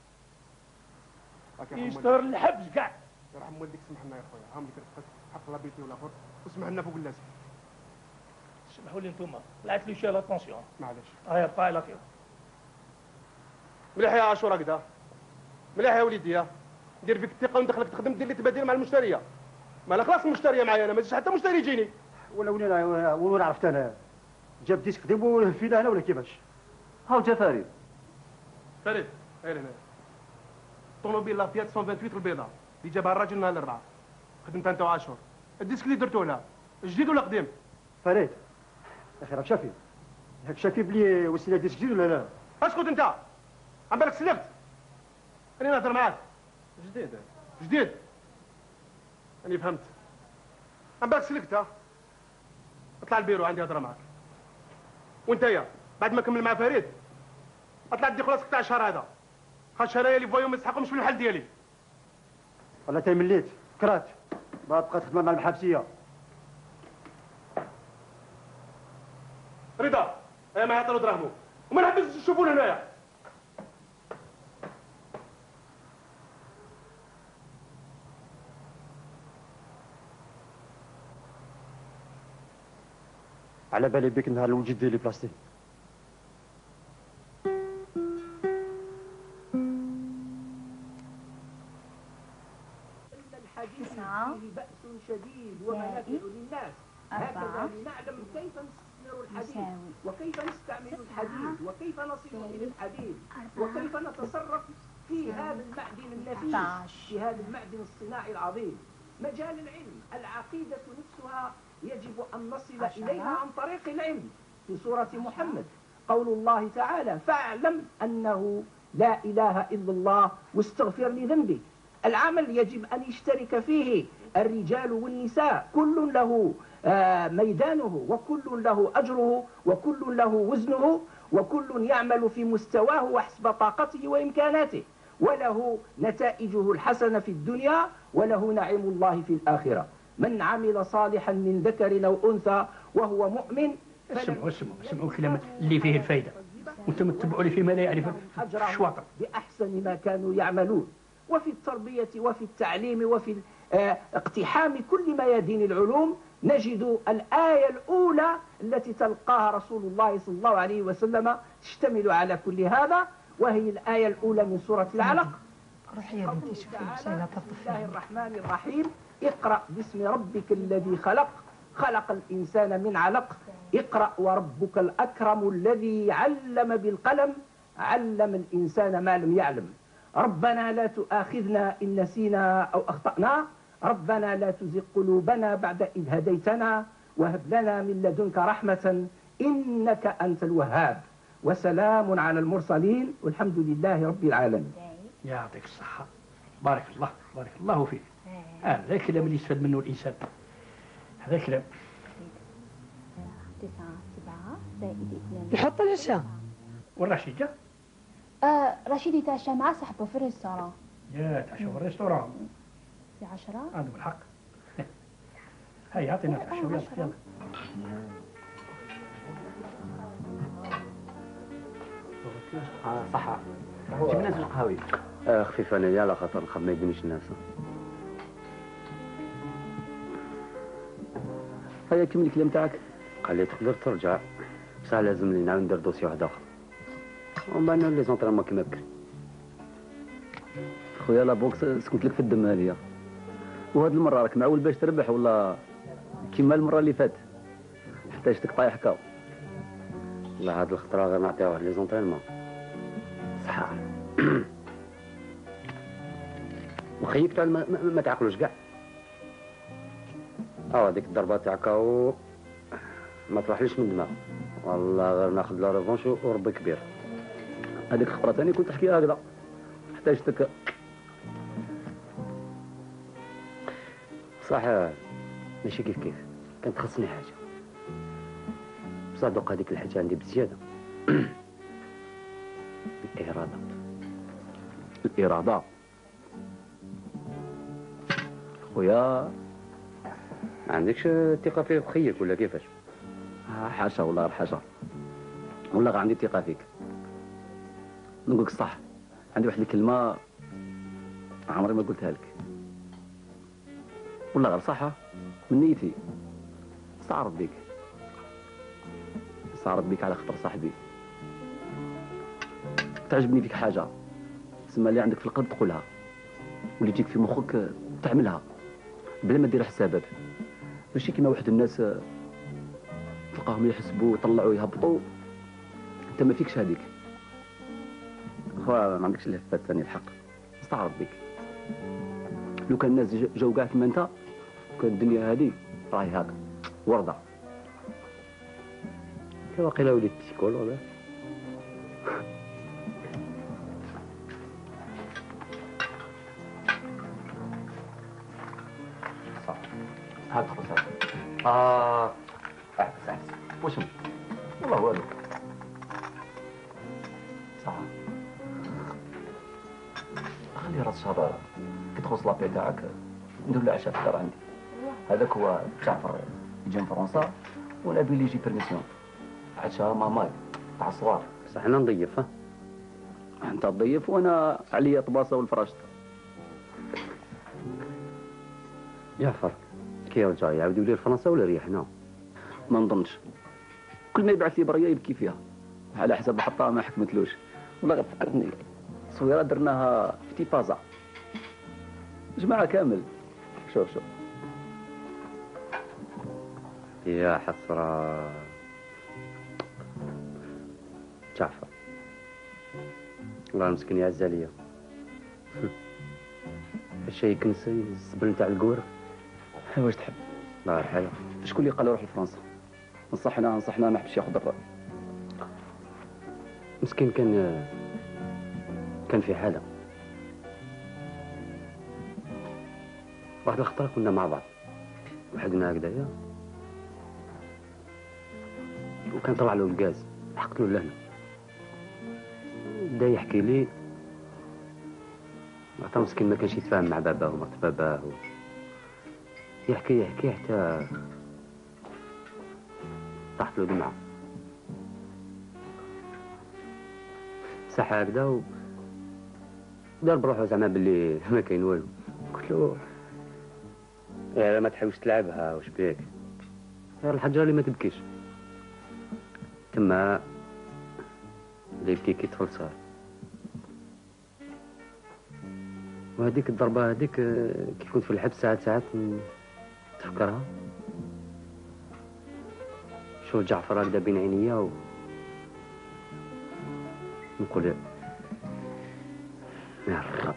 يشتر الحبس كاع. يرحم والديك سمح لنا يا خويا. هاهم لك رفقك حق لا بيتي ولا اخر واسمح لنا فوق اللازم. سمحوا لي انتوما طلعت لي شي لاتونسيون. معليش هيا بقى على خير. مليح يا عاشور هكذا. مليح يا وليدي يا دير فيك الثقه وندخلك تخدم دير لي تبادل مع المشتريه. مالا خلاص المشتريه معايا انا ما جاش حتى مشتري يجيني. ولا وين وين عرفت انا جاب ديسك خدمو فينا هنا ولا كيفاش؟ هاو جا فريد. فريد هاي لهنا. طوموبيل لا فيات مية وثمانية وعشرين البيضاء اللي جابها الراجل نهار الاربعاء. خدمتها انت وعاشور. الديسك اللي درتو لها جديد ولا قديم؟ فريد يا اخي راك شافي. هاك شافي بلي وسيله ديسك جديد ولا لا؟ اسكت انت. عم بالك سلكت. انا نهضر معاك. جديد جديد. انا فهمت. عم بالك سلكت. ها اطلع البيرو عندي هضره معاك. وانت يا بعد ما كمل مع فريد اطلع دي خلاص تاع الشهر هذا. خاطر شرايا اللي فوايو ما يسحقهمش في المحل ديالي. والله تاي مليت كرات باغا تبقى تخدم مع المحابسيه. رضا انا ما يعطلو دراهمو وما نحبش تشوفونا هنايا. على بالي بك نهار الوجد ديالي بلاصتي. الحديث فيه بأس شديد ومنافع للناس. هكذا لنعلم كيف نستثمر الحديد وكيف نستعمل الحديد وكيف نصل إلى الحديد وكيف نتصرف في هذا المعدن النفيس في هذا المعدن الصناعي العظيم. مجال العلم العقيدة نفسها يجب أن نصل إليها عن طريق العلم. في سورة محمد قول الله تعالى فاعلم أنه لا إله إلا الله واستغفر لذنبك. العمل يجب أن يشترك فيه الرجال والنساء كل له ميدانه وكل له أجره وكل له وزنه وكل يعمل في مستواه وحسب طاقته وإمكاناته وله نتائجه الحسنة في الدنيا وله نعيم الله في الآخرة. من عمل صالحا من ذكر أو أنثى وهو مؤمن. اسمعوا اسمعوا اسمعوا الكلام اللي فيه الفايدة وانتم تتبعوا لي فيما لا يعرف الشواطر بأحسن ما كانوا يعملون. وفي التربية وفي التعليم وفي اقتحام كل ميادين العلوم نجد الآية الأولى التي تلقاها رسول الله صلى الله عليه وسلم تشتمل على كل هذا وهي الآية الأولى من سورة العلق. روحي يا بنتي شوفي بسم الله الرحمن الرحيم اقرأ باسم ربك الذي خلق خلق الإنسان من علق اقرأ وربك الأكرم الذي علم بالقلم علم الإنسان ما لم يعلم. ربنا لا تؤاخذنا إن نسينا أو أخطأنا، ربنا لا تزغ قلوبنا بعد إذ هديتنا وهب لنا من لدنك رحمة إنك أنت الوهاب. وسلام على المرسلين والحمد لله رب العالمين. يعطيك الصحة، بارك الله بارك الله فيك. هذا الكلام اللي يستفاد منه الإنسان، هذا الكلام. تسعة سبعة زائد اثنان. نحط العشاء. والرشيد جا؟ آه رشيد يتعشى مع صاحبه في الريستوران. يا تعشى في الريستوران. في عشرة. عندهم الحق. هيا اعطينا تعشى يلا يلا. اه صح. جيب لنا زوج قهاوي. آه خفيف انا على خاطر نخاف ما يدنيش الناس. هيا كمل الكلام تاعك. قال لي تقدر ترجع بصح لازم لي نعاود ندير دوسي واحد اخر ومن بعد لي زونطريمون كيما بكري. خويا لا بوكس سكنت لك في الدم هذه، وهاد المره راك معول باش تربح ولا كيما المره اللي فاتت حتى شتك طايح كاو. لا هاد الخطره غير نعطيها واحد لي زونطريمون صح. وخيفت على ما, ما, ما تعقلوش كاع. اه هذيك الضربه تاع كاو ما تروحليش من دماغ والله، غير ناخذ لا ريفونش وربي كبير. هذيك الخطره ثاني كنت تحكي هكذا حتى شتك صح. ماشي كيف كيف كانت خصني حاجه بصح دوك هذيك الحاجه عندي بزياده. الإرادة. الإرادة خويا ما عندكش ثقة في بخيك ولا كيفاش؟ آه حاشا والله حاشا، والله غير عندي ثقة فيك. نقولك الصح، عندي واحد الكلمة عمري ما قلتها لك والله غير صح من نيتي. استعرض بيك استعرض بيك على خاطر صاحبي. تعجبني فيك حاجة تسمى اللي عندك في القلب تقولها واللي تجيك في مخك تعملها بلا ما دير حسابات. ماشي كيما واحد الناس تلقاهم يحسبوا ويطلعوا يهبطوا، انت ما فيكش هذيك. خويا ما عندكش الهفات ثاني الحق. استعرض بك لو كان الناس جاو كاع كيما انت كان الدنيا هذه راهي هاك ورده. واقيلا وليت تيكول ولا صح. هاك خلاص هاك. اه احس احس واش والله والو صح. خلي راس الشهر كي تخلص لابي تاعك ندير له عشاء في الدار عندي. هذاك هو جعفر يجي من فرنسا ونبيل يجي بيرميسيون عشاء ماماي تاع الصغار. بصح انا نضيف. ها انت تضيف وانا عليا طباسه والفراشط. جعفر كي يرجع يعاود يولي لفرنسا ولا يريح هنا؟ ما نظنش، كل ما يبعث لي بريه يبكي فيها على حسب الحطه ما حكمتلوش. والله غير فكرتني صغيره درناها في تيبازا جماعه كامل. شوف شوف يا حسرة جعفر الله مسكين يعز عليا. فاش يكنس الزبل تاع الكور. واش تحب؟ الله يرحمه. شكون اللي قال روح لفرنسا؟ نصحنا نصحنا ما حبش ياخذ الراي. مسكين كان كان في حاله. واحد الخطره كنا مع بعض وحدنا هكذايا وكان طلع له الغاز حقت له لهنا. بدا يحكي لي عطا مسكين ما كانش يتفاهم مع باباه ومرت باباه و... يحكي يحكي حتى طاحت له دمعه صح هكذا و دار بروحه زعما باللي ما كاين والو. قلت له يا ما تحبش تلعبها واش بيك غير الحجره اللي ما تبكيش. تما اللي يبكي كي طفل صغير. وهذيك الضربه هذيك كي كنت في الحبس ساعات ساعات تفكرها. نشوف جعفر هكذا بين عينيا و نقول يا رب.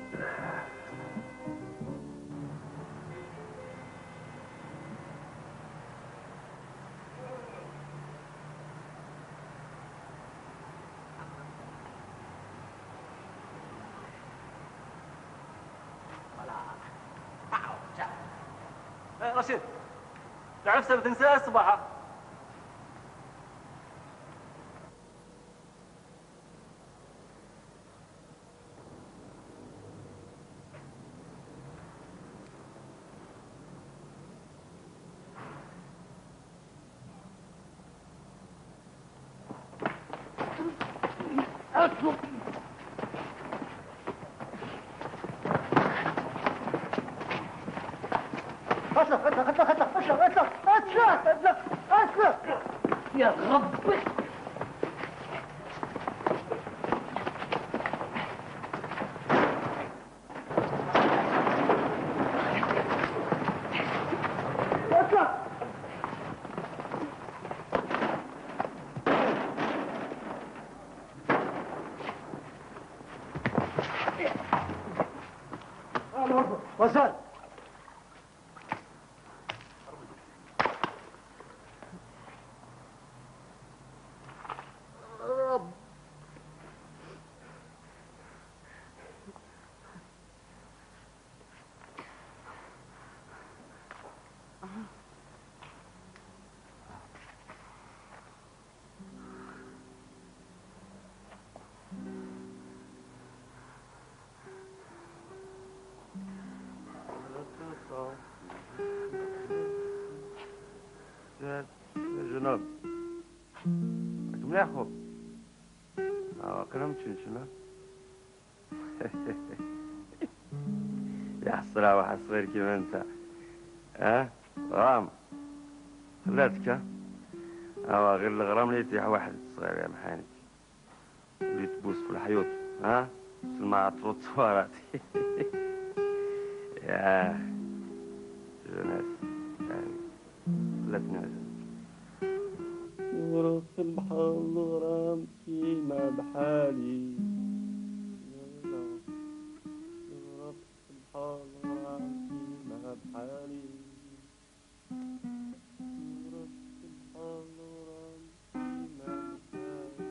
رشيد تعرف سبب تنسى الصباحة؟ اطلق اطلق اطلق اطلق اطلق اطلق اطلق اطلق اطلق يا ربي. اطلق وصل. يا جناب مليح خو اه كلام تشنشنا يا حصرة واحد صغير كيما انت اه غرام خلاتك اه غير الغرام اللي يتيح واحد صغير يا محاني اللي تبوس في الحيوط ها سلمى عطروط صوارات يا جناس خلاتنا غرق في البحر الغرام كيما بحالي غرق في البحر الغرام كيما بحالي غرق في البحر الغرام كيما بحالي.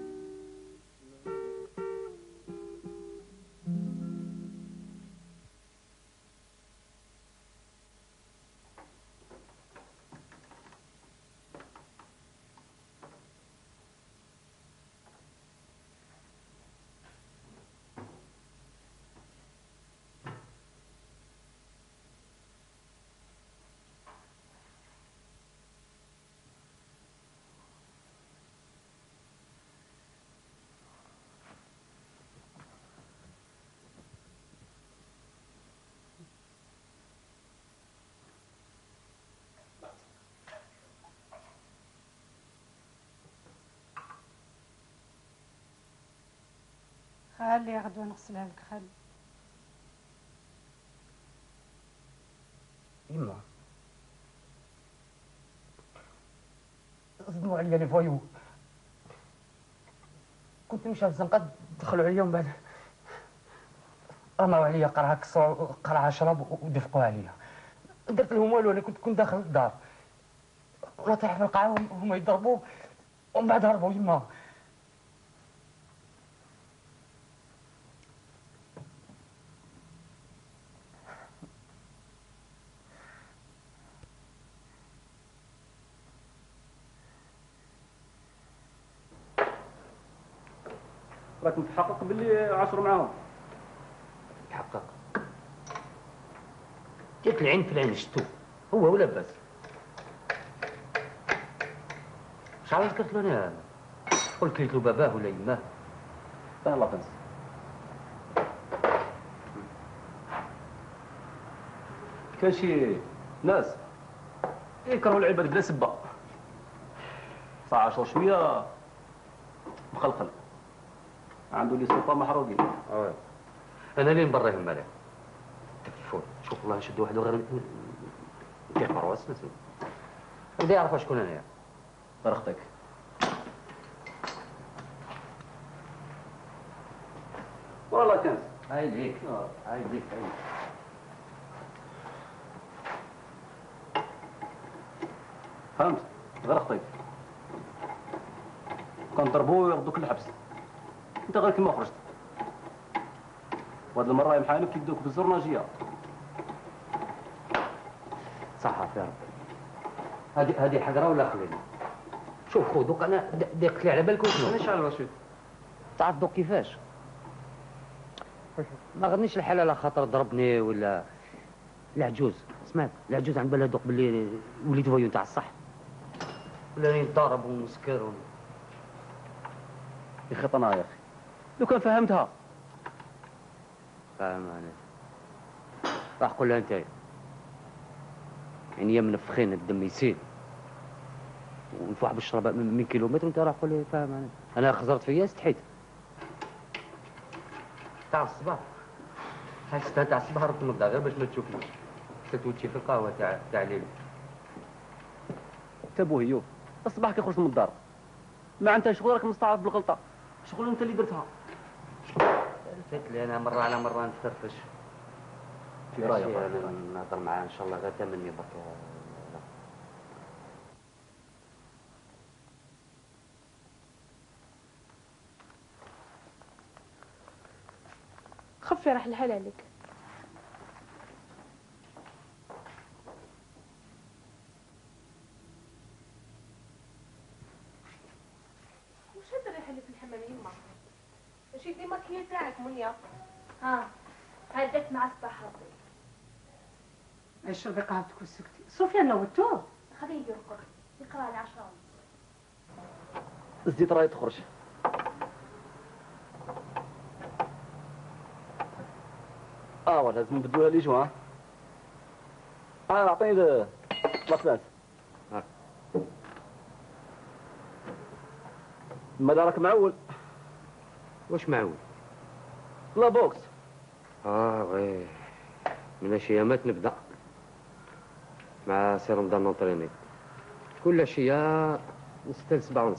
خلي غدوة نغسلها لك. خلي يما صدموا عليا لي فويو. كنت نمشي الزنقة دخلوا عليا ومن بعد رموا عليا قرعة كسروا قرعة شراب ودفقوا عليا. درت لهم والو، انا كنت كنت داخل الدار ولا طيح في القاعة وهما يضربوا ومن بعد هربوا يما. راك متحقق باللي عاشروا معاهم؟ تحقق. جات العين في العين شتو هو ولا باس. شعرت قلت له انا قلت له باباه ولا يماه. لا لا تنسى. كان شي ناس يكرهوا العباد بلا سبه. صار عشرة شويه مخلخل عنده لي سلطه محروقين. اه انا لين براهم مالك تلفون شوف والله نشد واحد وغير ندير مروه سمعتو بدا يعرف شكون انا. برختك هاي ليك هاي ليك هاي. فهمت؟ غير خطيت كنضربو ويردوك للحبس، انت غير كيما خرجت. وهاد المره يا محارب كيدوك بالزرناجيه. صحة يا ربي. هذه هذه حقرة ولا خليني؟ شوف خو دوك انا ضيقت لي على بالك وشنو؟ علاش على رشيد؟ تعرف دوك كيفاش؟ ما غنيش الحال على خاطر ضربني ولا العجوز، سمعت؟ العجوز عند بالها دوك باللي وليت فويو نتاع الصح. ولا راني نضارب ونسكر و... يا اخي طنا يا اخي، لو كان فهمتها. فاهم انا. راح قول لها انت. يعني يا منفخين الدم يسيل. ونفوح بالشراب من كيلومتر وانت راح قول لي فاهم انا. انا خزرت فيا استحيت. تاع الصباح. حسيتها تاع الصباح رحت نبدا غير باش ما تشوفنيش. تتوتشي في القهوه تاع تاع الليل. انت بوهيو الصباح كيخرج من الدار ما انت شغل راك مستعرف بالغلطه، شغل انت اللي درتها. فات لي انا مره على مره نتفرفش. في رايك نهضر معاه ان شاء الله غير تمني برك. خفي راح الحال عليك. وش هاد الريحه اللي في الحمام يما؟ ماشي ديما كي تاعك منيا. ها هدت مع الصباح ربي. اشربي قهوتك وسكتي. صوفيا نوتوه. خليه يرقد يقرا لي عشرة ونص. الزيت راهي تخرج. اه واه لازم نبدلوها لي جو. ها اه عطيني لاصبات. ها ماذا راك معول؟ واش معول؟ لا بوكس. اه غير من الشيامات نبدا مع سي رمضان نونطريني كل عشيه من ستة لسبعة ونص.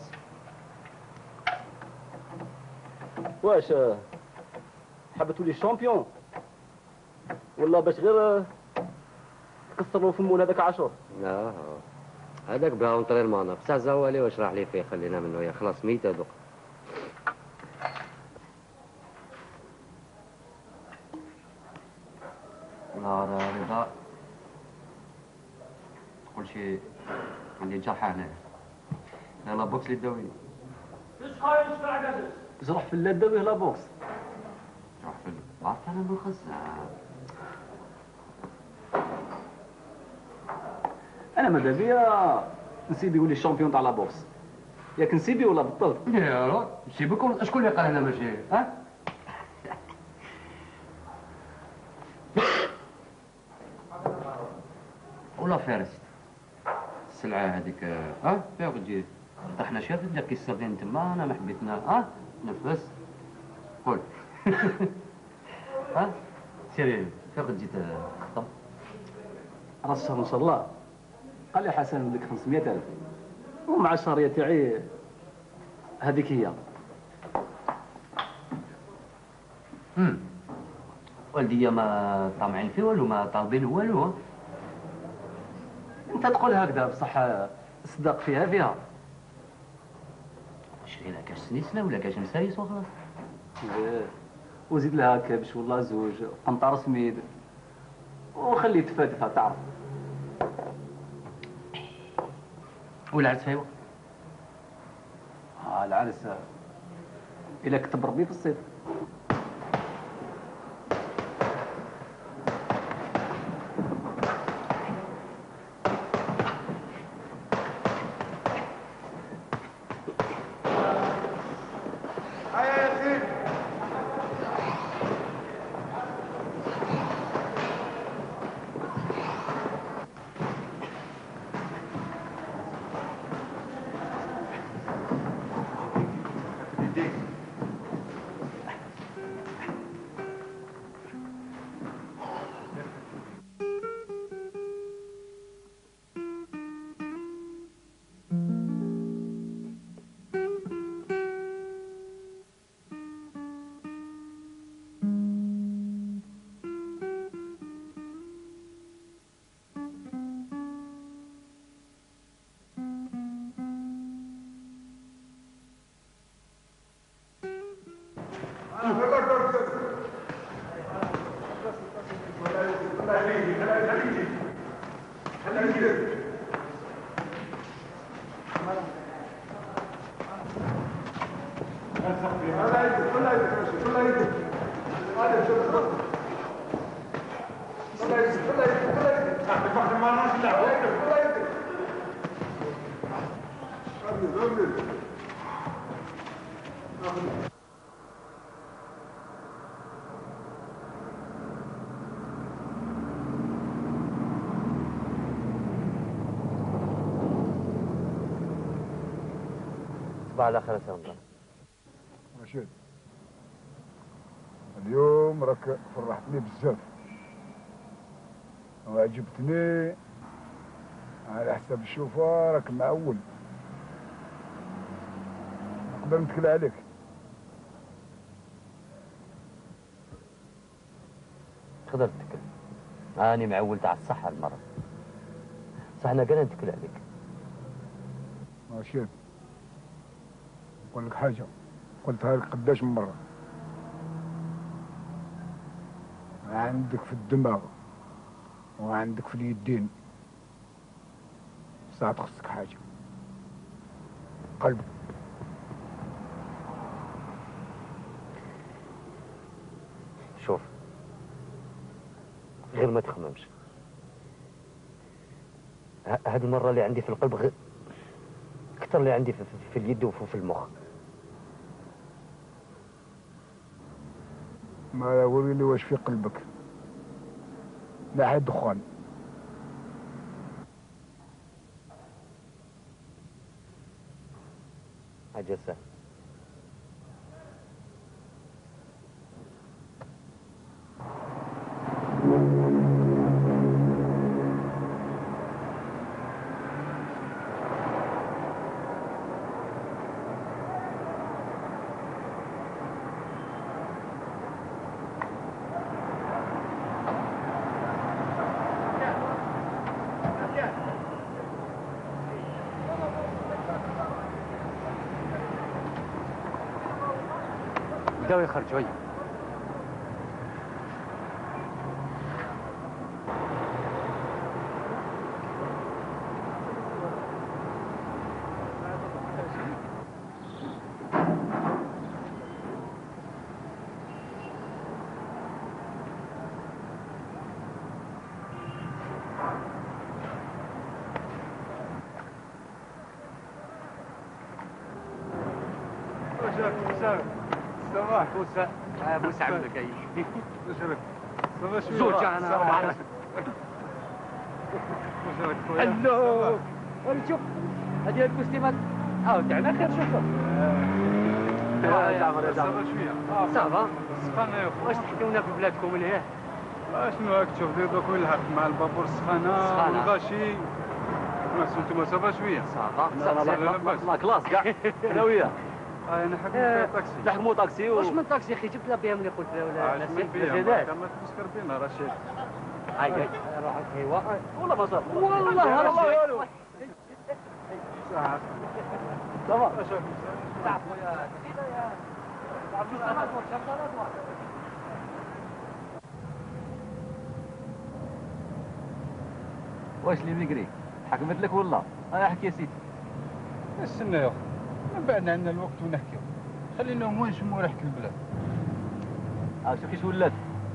واش حاب تولي شامبيون ولا باش غير تكسر له فمو هذاك عاشور؟ لا هذاك بلا اونطرينمون بصح زوالي واش راح لي فيه خلينا منه يا خلاص ميت هذوك. نهار رضا تقول شي عندي جرحى هنا. لا بوكس اللي داويني. جرح في اللاد داويه لا بوكس. جرح في عرفت انا بالخزان. انا ماذا بيا نسيبي يولي الشامبيون تاع لا بوكس. ياك نسيبي ولا بطلت؟ يا راه نسيبكم. شكون اللي قال انا ماشي ها؟ ولا فارس السلعه هذيك ها فيها تجي طحنا شاف داك السردين تما انا ما حبيتنا ها نفس قول ها سيري فين جيت تخطب؟ راس الشهر ان شاء الله. قال لي حسن نديك خمسمية ألف ومع الشهريه تاعي هذيك هي. امم والديا ما طامعين فيه والو ما طالبين والو. انت تقول هكذا بصح صدق فيها فيها. شري لها كاش سنيسله ولا كاش مسايس وخلاص. وزيد لها كبش ولا زوج قنطار سميد وخليه تفاتفها تعرف. والعرس في وقت؟ اه العرس الا كتب ربي في الصيف. صباح على خير يا سي رمضان. رشيد، اليوم راك فرحتني بزاف وعجبتني. على حسب الشوفة راك معول، نقدر نتكل عليك. تقدر تتكل، راني معول تاع الصحة المرض، صح أنا قال نتكل عليك. رشيد، نقول لك حاجة قلتها لك قداش من مرة، عندك في الدماغ وعندك في اليدين ساعة تخصك حاجة، قلبك. شوف غير ما تخممش، هذه المرة اللي عندي في القلب غير أكثر اللي عندي في, في, في اليد وفي المخ. ما وريني واش في قلبك، ناحية الدخان. حاجة سهلة. بداو يخرجوا. هيا صباح بوسة بوسة عمك أي وشرك صباح شوية زوج أنا صباح هلو شوف هذه الكوستيمات اه تاعنا خير شوفوا يا عمر يا صباح شوية صافا سخانة يا واش تحكيونا في بلادكم الياه؟ شنو راك تشوف لي دوك يلحق مع البابور السخانة والغاشي ما سنتوما صافا شوية صافا لا لا لا كلاس كاع انا وياه انا حكمت طاكسي نحكموا طاكسي واش من طاكسي اخي جبت لها بها ملي قلت لها ولا مرسيدس ما تسكر بينا رشيد هاي هاي روح ايوا والله ما صار والله رشيد صح صافا تعرفوا يا واش اللي بيقري حكمت لك والله؟ انا احكي يا سيدي. استنى يا اخي من بعد عندنا الوقت ونحكيو، خلينا هما نشموا ريحة البلاد. اه شوف كيش ولات.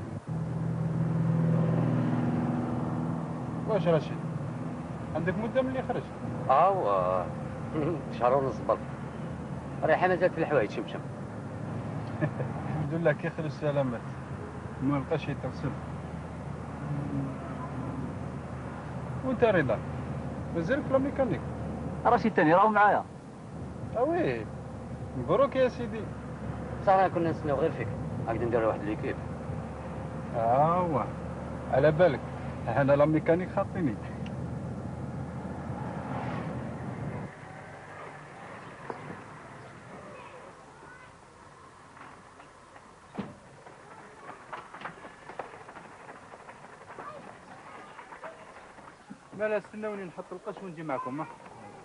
واش رشيد عندك مدة ملي خرجت؟ اه شهر ونص برك ريحة مازالت في الحوايج شمشم. الحمد لله كي خرج سلامات ما لقاش يتغسل. وانت رضا مازالك في الميكانيك؟ رشيد تاني راهو معايا. اوي مبروك يا سيدي. صراحة كنا نستناو غير فيك، هكذا نديرو واحد ليكيب. اه على بالك انا لا ميكانيك خاطيني. مالا استناوني نحط القش ونجي معكم. ها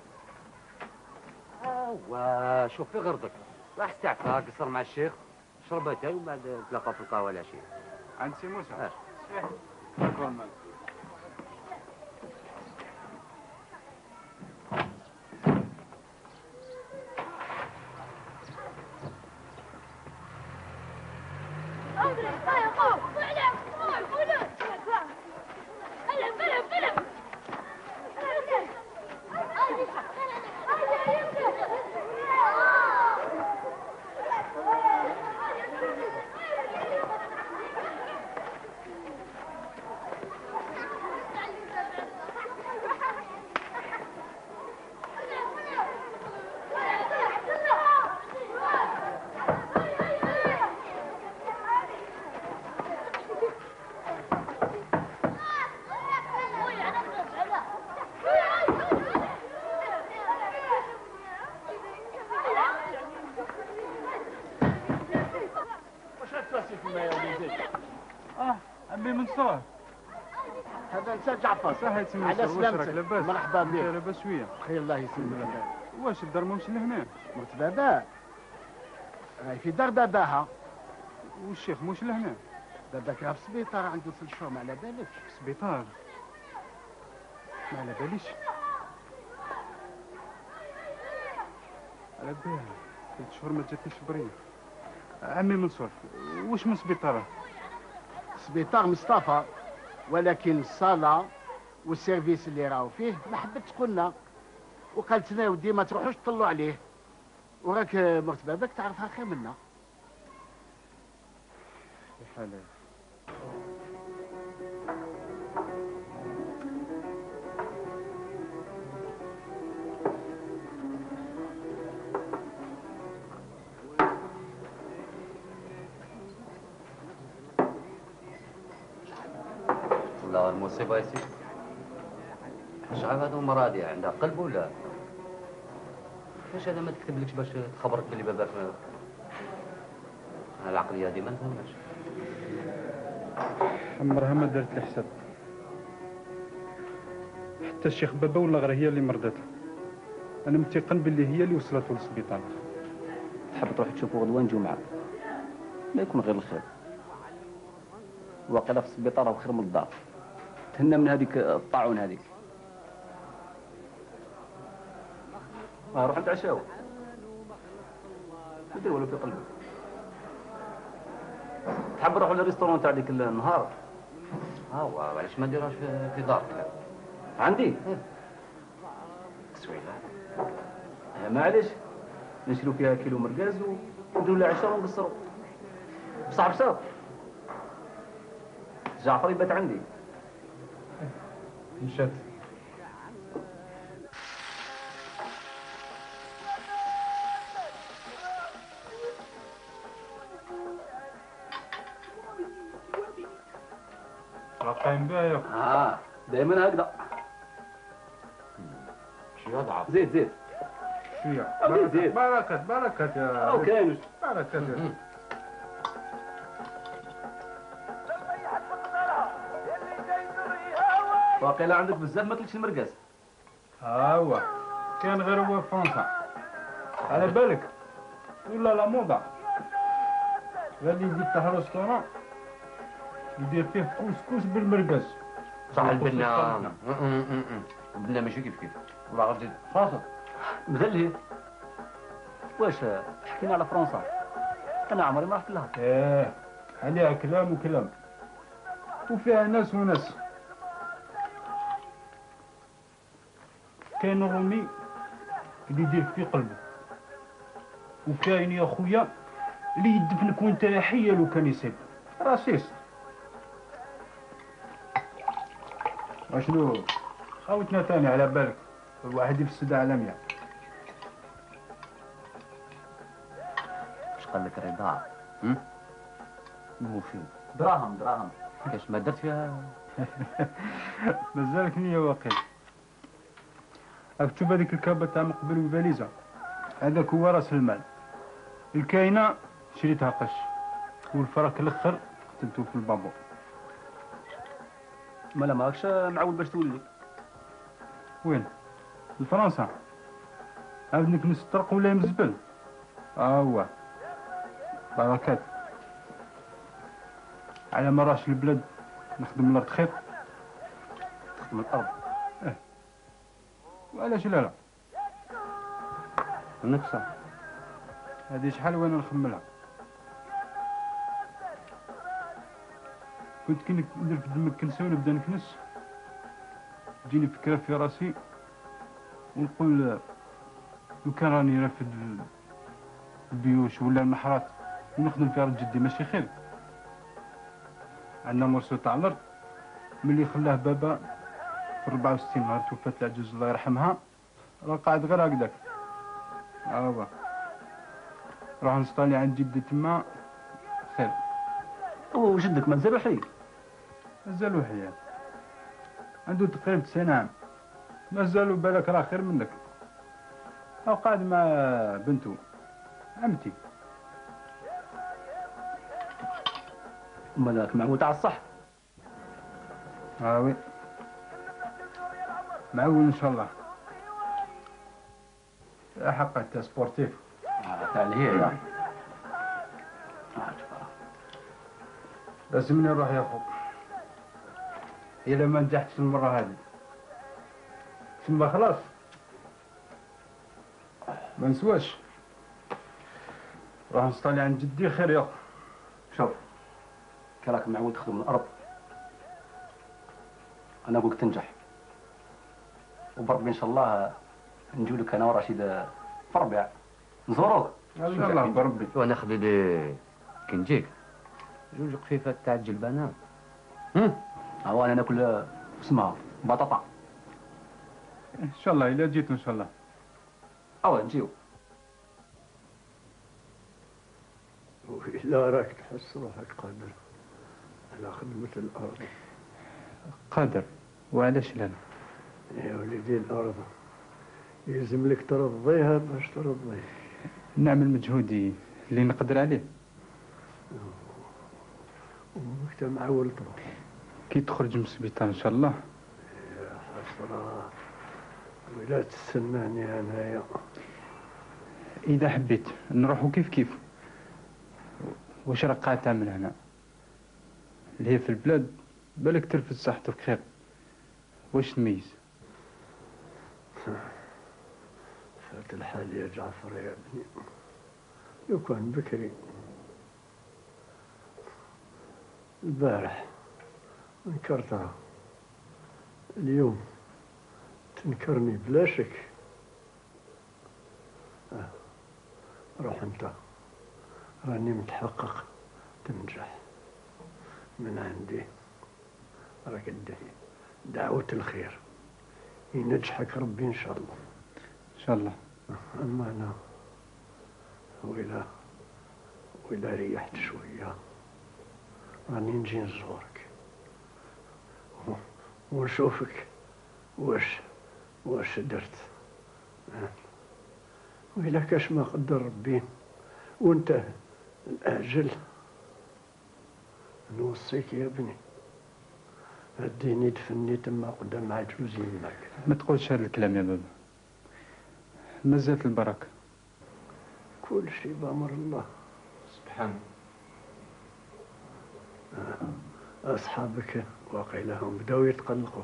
اوا شوف في غرضك راح استعفى قصر مع الشيخ شرب اتاي ومن بعد تلاقى في القهوه العشيه عند سي موسى. اه شكرا مالك. هذا انت جعفر صحيح سمي على واش راك سلامتك لاباس؟ مرحبا بك لاباس شويه خير الله يسلمك واش الدار ما مش لهنا؟ مرت بابا راهي في دار باباها والشيخ مش لهنا؟ باباك راه في السبيطار عنده ثلاث شهور ما على بالكش في السبيطار ما على باليش على بالي ثلاث شهور ما جاتنيش بريه عمي منصور واش من سبيطاره؟ سبيطار مصطفى ولكن الصاله والسيرفيس اللي راهو فيه ما حبت تقولنا وقالت لنا ودي ما تروحوش تطلوا عليه وراك مرت باباك تعرفها خير منا في حالة والله المصيبة يا سيدي شعب هذا مرادي عندها قلب ولا؟ ليش هذا ما تكتب لكش باش تخبرك باللي باباك العقلية هذه ما نفهمهاش. عمرها ما دارت لي حساب حتى الشيخ بابا ولا غير هي اللي مرضته. انا متيقن باللي هي اللي وصلته للسبيطار. تحب تروح تشوفوا غدوه نجيو معاك ما يكون غير الخير. واقيلا في السبيطار وخير من الدار. تهنا من هذيك الطاعون هذيك. اه روح نتعشاو. ما دير والو في قلبك. تحب نروحوا للريستورون تاع ديك النهار؟ ها هو علاش ما نديرهاش في, في دارك؟ عندي؟ تسويله اه معليش نشرو فيها كيلو مرقاز ونديرو لها عشاء ونقصرو. بصح بصح جعفر يبات عندي. مشات قايم بها يا اه دائما هكذا. شويه ضعف. زيد زيد شويه زيد زيد. بركات بركات يا او كاين بركات يا واقيلا عندك بزاف ما تلكش المرقاز. ها هو كان غير هو في فرنسا على بالك ولا لا موضه غادي يجي تاع الريستورون يدير فيه كوسكوس بالمرقاز. صح البنا البنا ماشي كيف كيف والله غير خاصك مذلي. واش حكينا على فرنسا انا عمري ما رحت لها. ايه عليها كلام وكلام وفيها ناس وناس. كاين الرومي اللي يديرك في قلبه وكاين يا خويا اللي يدفنك وانت حيه لو كان يصيب راسيست. اشنو خاوتنا تاني على بالك الواحد يفسد عالميا. اش قال لك رضا؟ موفي دراهم دراهم كاش ما درت فيها مازالك نية واقيلا. راك تشوف هذيك الكابة تاع مقبل والفاليزة هذاك هو راس المال. الكاينة شريتها قش والفرق الاخر قتلته في البابور. مالا ماكش معول باش تولي. وين؟ لفرنسا. عاود نكنس الطرق ولا مزبل. ها هو بركات. على ما راش البلاد نخدم الارض خير. تخدم الارض؟ اه وعلاش لا لا؟ النكسة هذه شحال وانا نخملها. كنت كي ندير في دمك كنسه ونبدا نكنس تجيني فكره في راسي ونقول لو كان راني رافد البيوش ولا المحرات ونخدم في ارض جدي ماشي خير. عندنا مرسو تاع الارض ملي خلاه بابا في أربعة وستين نهار توفات العجوز الله يرحمها، راه قاعد غير هكذاك. اوا راح نسطالي عند جدي تما خير. وجدك مازالو حي؟ مازالو حي، عنده تقريبا تسعين عام، مازالو بالك راه خير منك. أو قاعد مع بنته عمتي. مالك معود على الصح؟ اه وي معول ان شاء الله. يا حق انت سبورتيف. اه تاع الهيئة. لازمني نروح يا اخو. إلا ما نجحتش المرة هذه ثم خلاص ما نسواش. راح نسطالي عند جدي خير يا اخو. شوف كراك معود تخدم الارض، انا قلت تنجح وبربي ان شاء الله نجيو لك انا ورشيد في الربيع نزوروك ان شاء الله بربي. وانا خليلي كي نجيك جوج قفيفات تاع الجلبانه. هم هو انا ناكل اسمها بطاطا ان شاء الله الا جيت ان شاء الله. اوا نجيو. وإلا راك تحس روحك قادر على خدمة الأرض. قادر وعلاش لا؟ يا وليدي الأرض يلزم لك ترضيها باش ترضيه. نعمل مجهودي اللي نقدر عليه. وانت معول تروح. كي تخرج من السبيطار ان شاء الله. يا حسرة ولا تستناني انايا. اذا حبيت نروحو كيف كيف. واش راك قاعد تعمل هنا؟ اللي هي في البلاد بالك ترفد صحتك خير. واش تميز؟ فات الحال يا جعفر يا ابني. لو كان بكري البارح انكرتها، اليوم تنكرني بلا شك. آه. روح انت، راني متحقق تنجح من عندي. راك ادعي دعوة الخير ينجحك ربي ان شاء الله. ان شاء الله. اما انا وإلا وإلا ريحت شوية راني نجي نزورك ونشوفك واش واش درت. وإلا كاش ما قدر ربي وانت الأجل نوصيك يا ابني هديني دفني تما قدام عجوز يماك. ما تقولش هذا الكلام يا بابا، مازالت البركة. كل شيء بأمر الله سبحانه. أصحابك واقع لهم بداو يتقلقوا.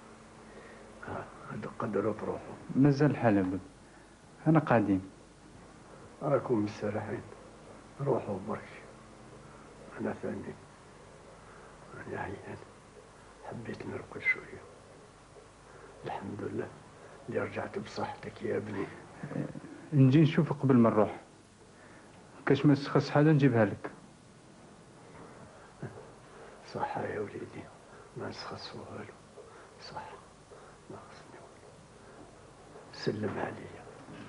هذا قدروا تروحوا. مازال الحال يا بابا، أنا قاعدين. راكم مستريحين، روحوا برك. أنا ثاني أنا عيان حبيت نرقد شوية. الحمد لله اللي رجعت بصحتك يا ابني. نجي نشوفك قبل ما نروح، كاش ما تسخص حاجة نجيبها لك. صح يا وليدي، ما نسخص والو. صح ناقصني والو. سلم عليا.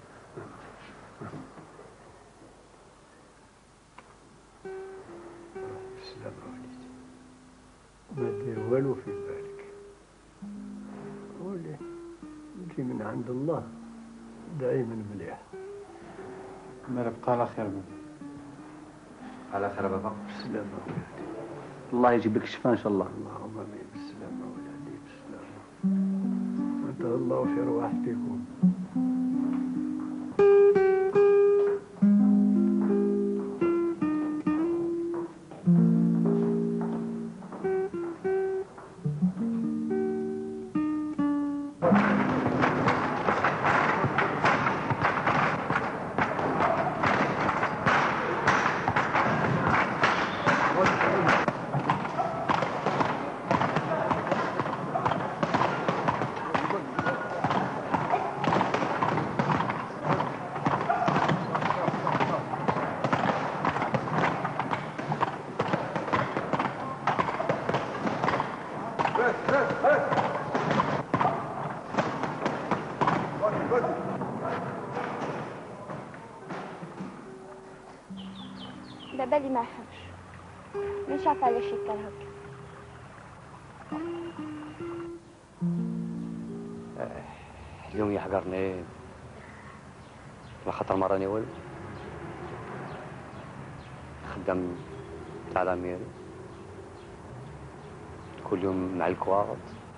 بسلامة وليدي، ما دير والو في بالك. ولي نجي من عند الله دائما مليح. ما بقى على خير بابا. على خير بابا. بسلامة وليدي. الله يجيب لك الشفاء ان شاء الله. اللهم امين. بالسلامة وليدي بالسلامة. انت الله في رواحتكم. بالي ما يحبش، مش عارفه علاش يكرهك. اليوم يحقرني على خاطر ما راني والو، خدام تاع لاميري كل يوم مع الكواغط،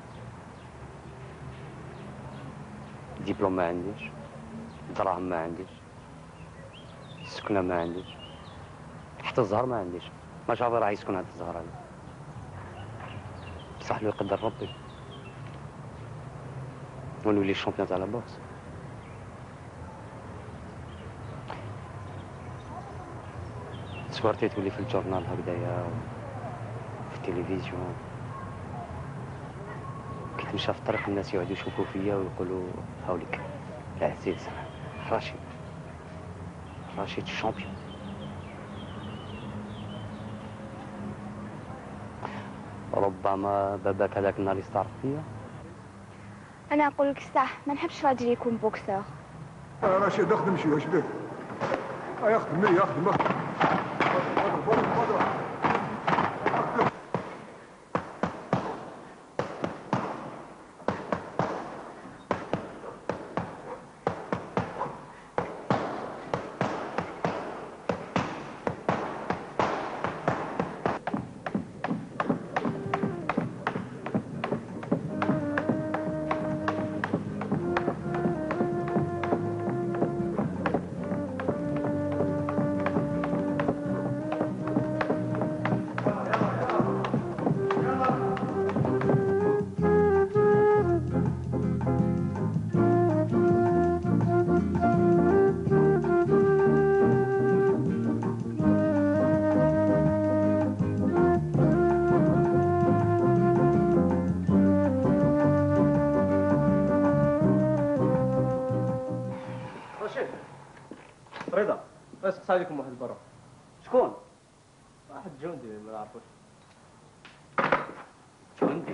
ديبلوم ما عنديش، دراهم ما عنديش، السكنة ما عنديش، حتى الزهر ما عنديش، ما شافي راه يسكن هاد الزهر هذا، بصح لو يقدر ربي ونولي الشامبيون تاع لا بوكس. صورتي تولي في الجورنال هكذايا في التلفزيون، كي تمشى في الطريق الناس يقعدوا يشوفوا فيا ويقولوا هاوليك العزيز رشيد رشيد الشامبيون. ربما باباك هذاك النهار يستعرف فيا. انا اقول لك صح، ما نحبش راجل يكون بوكسور. رشيد اخدم شويه، اش بك؟ اه يخدم لي يخدم اخدم. رضا اسقس عليكم واحد برا. شكون؟ واحد جندي ما نعرفوش. جندي؟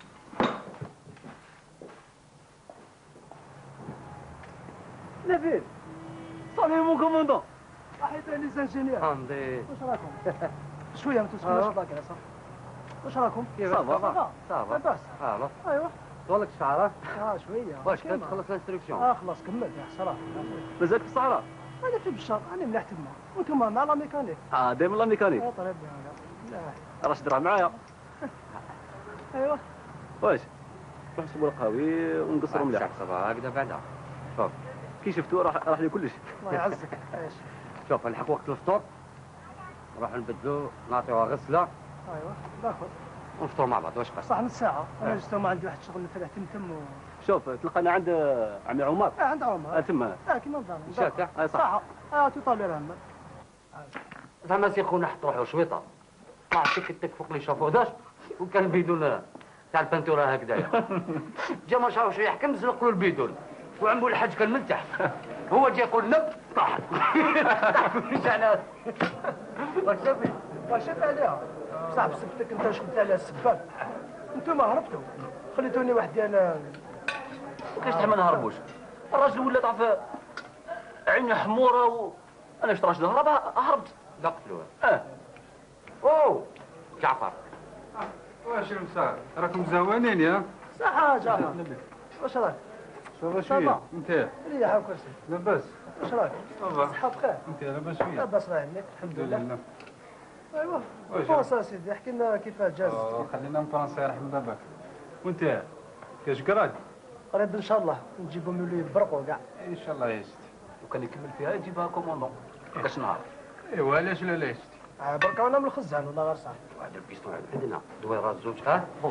نبيل صالح مون كوموندون. صحيت لي زانجينيور. حمدي واش راكم؟ شويه ما تسكنوش في لاكاسه. واش راكم؟ صافا صافا لاباس. اه ايوا طولك الشعر. اه شويه. واش كنت تخلص الانستركسيون؟ اه خلاص كملت يا صراحه. مازالك في الصحراء؟ انا في بالشهر، انا ملاح تما، وانتم مع لا ميكانيك. اه دايما لا ميكانيك. اه طريب يا راشد راه معايا. ايوا واش نروح نشربوا القهوي ونقصروا مليح. صافا هكذا بعدا. شوف كي شفتو راح راح لي كلشي. الله يعزك. عايش. شوف نلحق وقت الفطور نروحوا نبدلوا نعطيوها غسله. ايوا باخذ ونفطروا مع بعض. واش قال؟ صح نص ساعه، انا جيت ما عندي واحد الشغل نفلح تمتم و... شوف تلقانا عند عمي عمر. اه عند عمر. اه تما. اه كيما نظام. مشات اه صح. صح. اه تطالع الهم. زعما سي خونا حط روحو شويطه طلع تك تك فوق لي شافوداش وكان بيدون تاع البنتوره هكذايا. جا ما شافوش يحكم زلقوا البيدون وعمو الحاج كان من تحت هو جا يقول نب طاح. مش على واش شافي؟ واش شاف عليها؟ صاحب سبتك انت شفت عليها السباب. انتم هربتوا خليتوني وحدي انا. كيفاش تحنا ما نهربوش؟ الراجل ولا طاف عيني حموره و انا شفت راجل هرب هربت. لا قتلوه. اه اوه جعفر. واش المساء راكم زوانين يا؟ صح جعفر. واش راك؟ صافا شويه. انت؟ ريح وكرسي. لاباس؟ واش راك؟ صافا. صحة بخير. انت لاباس شويه؟ لاباس الله يعينك الحمد لله. ايوا فرنسا سيدي احكي لنا كيفاه جازت. خلينا من فرنسا يرحم باباك. وانت كاش قراد؟ قريب ان شاء الله نجيبهم يولوا يبرقوا كاع. ان شاء الله يا ستي. وكان يكمل فيها يجيبها كوموندون كاش نهار. ايوا علاش لا لا يا ستي؟ اه برك انا من الخزان والله غير صح. واحد البيستون عندنا دويرات زوج. ها خذ.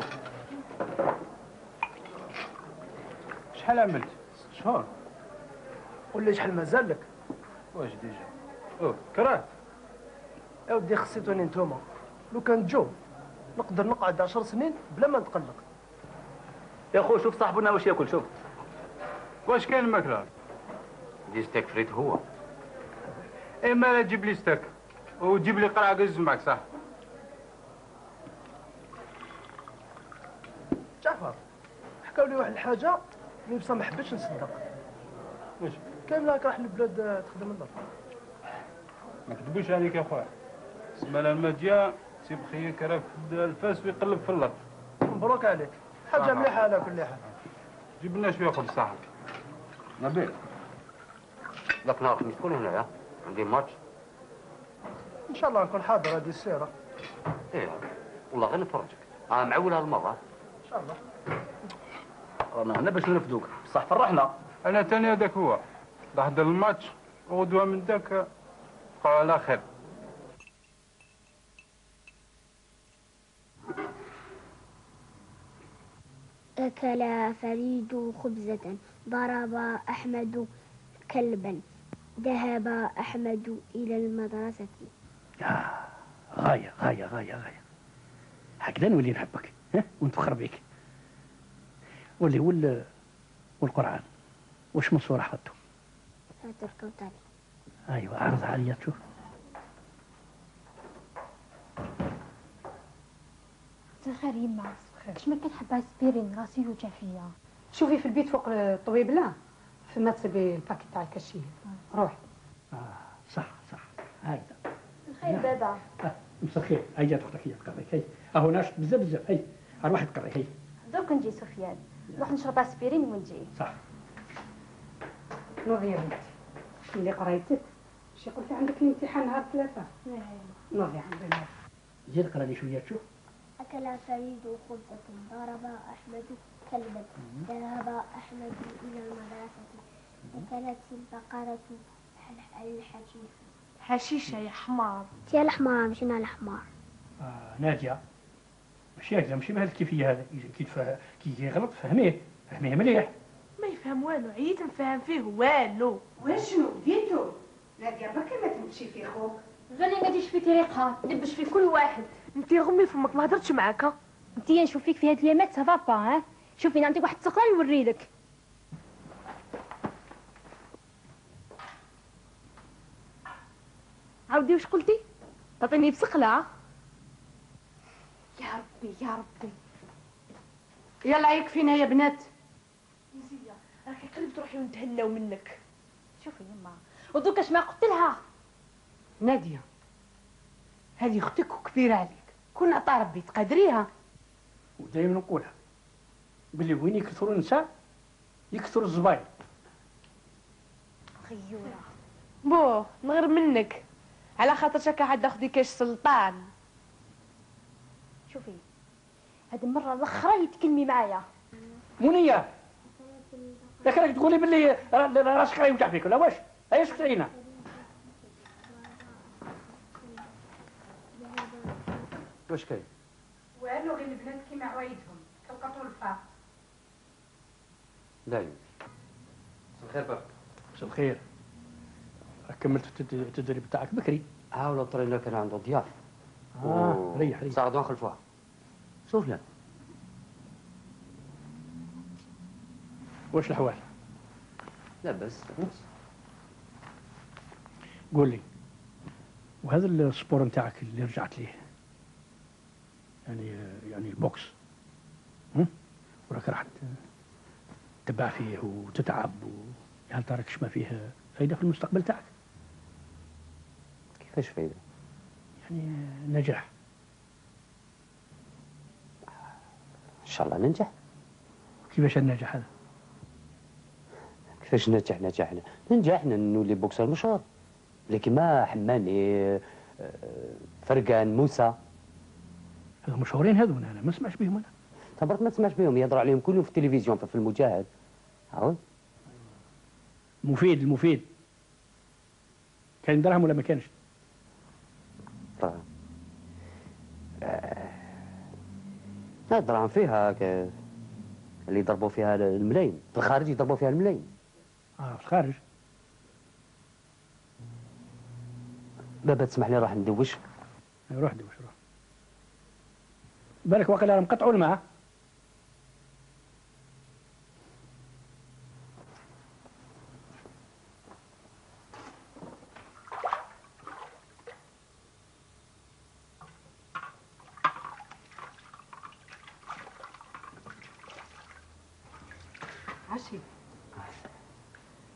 شحال عملت؟ ست شهور. قول لي شحال مازال لك؟ واش ديجا؟ اوه كرهت. يا ودي خصيتوني نتوما، لو كان جو نقدر نقعد عشر سنين بلا ما نتقلق. يا خو شوف صاحبنا واش ياكل شوف. واش كاين الماكله؟ دي ستيك فريت هو. اما لا تجيب لي ستيك وتجيب لي قرعه قز معك صح؟ جعفر حكاو لي واحد الحاجه اللي بصح ما حبيتش نصدق. واش؟ كامل راك راح للبلاد تخدم النظر. ما كذبوش عليك يا خويا. اسمع المجيء سيب خيك راه في الفاس ويقلب في اللط. مبروك عليك، حاجه مليحه على كل حال. جيب لنا شويه خبز صاحبي. نبيل ذاك نهار خميس تكون هنايا عندي ماتش. ان شاء الله نكون حاضر هذه السيره. ايه والله غير نفرجك، انا معول هالمره. ان شاء الله. رانا هنا باش نرفدوك، بصح فرحنا. انا تاني هذاك هو لحد الماتش وغدوه من ذاك بقاو على خير. أكل فريد خبزة، ضرب أحمد كلبا، ذهب أحمد إلى المدرسة. آه غاية غاية غاية غاية، هكذا نولي نحبك ها ونتفخر بك. واللي وال والقرآن واش من صورة حفظته؟ فاتر كوثري. أيوة عرض عليا تشوف. خير يما، كش ما كنحب اسبيرين راسي يوجع فيا. شوفي في البيت فوق الطبيب لا فما تسبي الباكيت تاع الكاشير. روحي. آه صح صح هايدا. الخير بابا. آه مساء الخير، هاي جات اختك هي تقري هاي. اهو ناشط بزاف بزاف هاي، اروح تقري هاي. دوك نجي سفيان، نروح نشرب اسبيرين ونجي. صح. نوضي يا بنتي، اللي قريتك شي قلتي عندك الامتحان نهار ثلاثة. نوضي عندنا. زيد قرا لي شوية تشوف. أكل فريد خبزة، ضرب أحمد كلبا، ذهب أحمد إلى المدرسة. أكلت البقرة الحشيش. حشيشة يا حمار. يا الحمار مش أنا الحمار. آه نادية ماشي هكذا، ماشي بهذا الكيفية هذا، كي تفهم كي يغلط فهميه، فهميه مليح. ما يفهم والو، عييت نفهم فيه والو. واشنو ديتو؟ نادية بركة ما تمشي في خوك. غني ما تجيش في طريقها، تدبش في كل واحد. انتي غمي فمك ما هضرتش معاك. انتي نشوف فيك في هاد اليامات سافا با ها. شوفي نعطيك واحد السقرة نوريلك. عاودي واش قلتي؟ تعطيني بسقلة. يا ربي يا ربي. يلا يكفينا يا بنات. مزية راكي قريب تروحي ونتهناو منك. شوفي يما ودوك اش ما قلت لها. نادية هذه اختك وكبيرة عليك، كنا طا ربي تقدريها. ودايما نقولها بلي وين يكثروا النساء يكثروا الزباين. خيورة بو نغير منك على خاطر شكا حد اخدي كاش سلطان. شوفي هاد المرة الأخرى يتكلمي معايا. منية ياك راك تقولي بلي راسك راه يوجع فيك ولا واش؟ ايش قطعينا؟ واش كاين؟ والو غير البنات كيما عوايدهم كالقطو الفا. دايما. مساء الخير بابا. مساء الخير. راك كملت التدريب تاعك بكري. اه ولا طرينا كان عنده ضياف. اه ريح ريح. ساعة نخلفوها. شوف لا. واش الحوال؟ لاباس لاباس. قول لي وهذا السبور نتاعك اللي رجعت ليه يعني يعني البوكس هم؟ وراك راح تتبع فيه وتتعب و... هل تراكش ما فيه فايدة في المستقبل تاعك؟ كيفاش فايدة؟ يعني نجاح. ان شاء الله ننجح. كيفاش النجاح هذا؟ كيفاش ننجح نجحنا؟ ننجحنا نولي بوكسر مشهور، لكن ما حماني فرقان موسى. هذو مشهورين هذو انا ما نسمعش بهم انا. تبارك ما تسمعش بهم، يهضروا عليهم كلهم في التلفزيون في المجاهد. عاود. مفيد المفيد. كاين دراهم ولا ما كانش؟ دراهم. لا دراهم فيها ك... اللي يضربوا فيها الملايين، في الخارج يضربوا فيها الملايين. اه في الخارج. بابا تسمح لي راح ندوش. روح دوش روح. بالك واقيلا مقطعوا الماء. عشي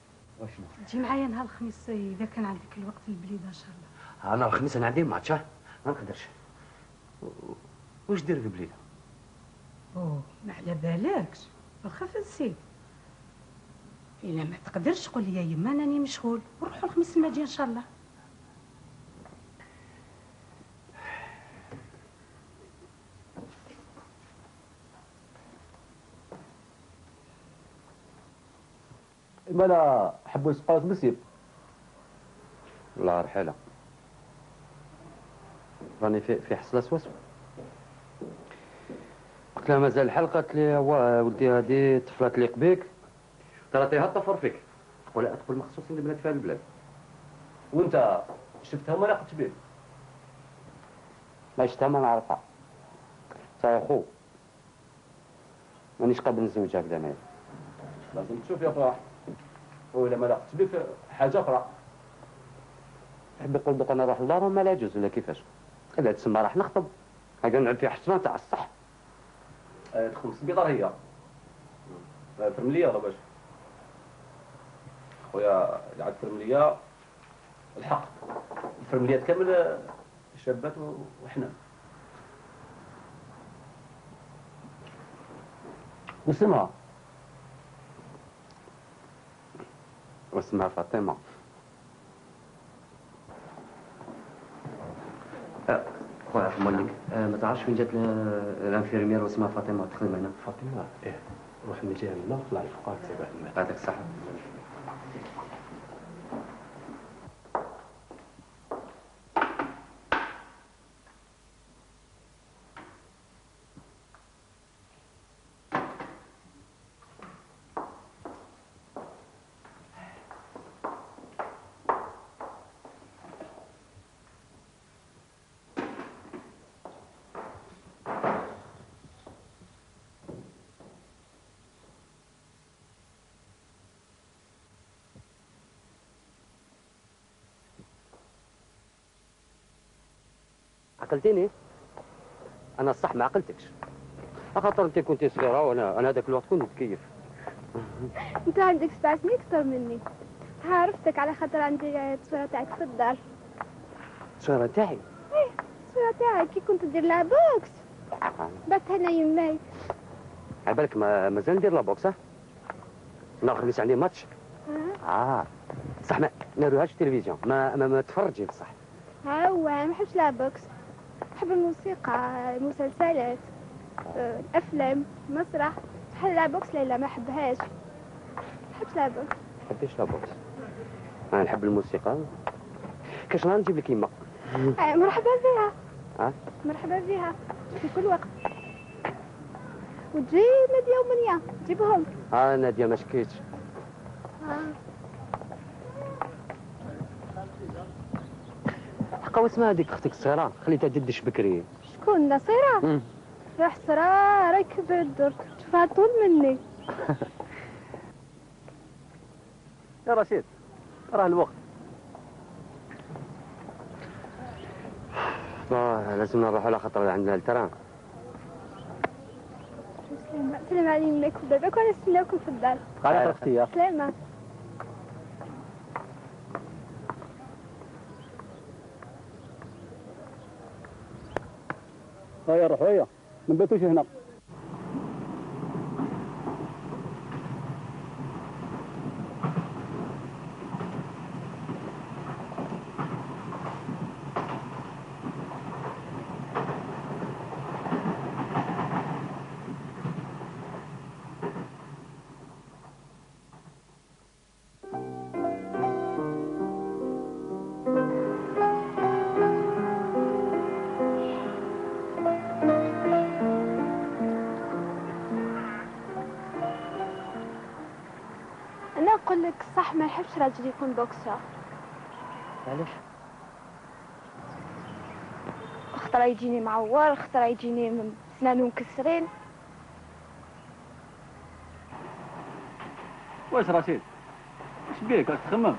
واشنو؟ تجي معايا نهار الخميس اذا كان عندك الوقت البليده ان شاء الله. انا الخميس انا عندي ماتش. ما نقدرش. واش دير في بليله؟ اوه ما على بالكش، خاف نسيت. الا ما تقدرش قول لي يا يما راني مشغول، ونروحوا الخميس الماجي ان شاء الله. مالا حبوا يسقاو مسيب. لا رحيله راني في في حصله سواسو. قلت لها مازال الحال، قالت لي هو ولدي هذه الطفله تليق بك تعطيها الطفر فيك. تقول لا تقول مخصوص اللي بنات فيها البلاد. وانت شفتها ما لاقتش بيه؟ ما شفتها ما نعرفها. صاي خو مانيش قابل نزوج هكذا انايا. لازم تشوف يا خويا، ولا ما لاقتش بك حاجه اخرى. يحب يقول بك انا نروح لدارهم ما لا يجوز ولا كيفاش؟ الا تسمى راح نخطب، هكا نلعب في حسنه تاع الصح. تخلص البيضه هي فرمليه ولا باش؟ خويا قاعد فرمليه الحق، الفرمليات كامل شابات وحنا. واسمها واسمها فاطمه. خويا مولك ما تعرفش فين جات الانفيرمير واسمها فاطمه تخدم هنا؟ فاطمه ايه، روح من جهه الله طلع الفقار تبع هذاك صح. عقلتيني؟ انا الصح ما عقلتكش، خاطر انت كنت صغيره وانا انا هذاك الوقت كنت متكيف. انت عندك سبع سنين اكثر مني. عرفتك على خاطر عندي التصويره تاعك في الدار. التصويره تاعي؟ ايه التصويره تاعك كي كنت دير لها بوكس. بات هنا يماي. على بالك ما مازال ندير لا بوكس؟ ها؟ نهار الخميس عندي ماتش. اه صح، ما نروحش التلفزيون، ما ما, ما تفرجي بصح. ها هو ما نحبش لا بوكس، نحب الموسيقى، المسلسلات، الافلام، مسرح. بحال لا بوكس لا لا ما نحبهاش. ما نحبش لا بوكس. ما تحبيش لا بوكس؟ انا نحب الموسيقى. كاش نهار نجيب لك يما. مرحبا بها. ها؟ مرحبا بها في كل وقت. وتجي نادية ومنيا جيبهم. اه نادية ما شكيتش. آه. حقا واسمها هذيك اختك الصغيرة خليتها تدش بكري. شكون نصيرة؟ يا حسرة راهي كبرت درك، تشوفها طول مني. يا رشيد راه الوقت. آه لازم نروح على خاطر عندنا التران. سلامة، سلام على يمك وباباك وانا نستناوكم في الدار. على اختي. سلامة. هيا روحوا هيا ما نباتوش هنا. نقول لك صح ما نحبش راجل يكون بوكسر. علاش؟ خطرة يجيني معور، خطرة يجيني سنانو مكسرين. واش رشيد؟ واش بيك راك تخمم؟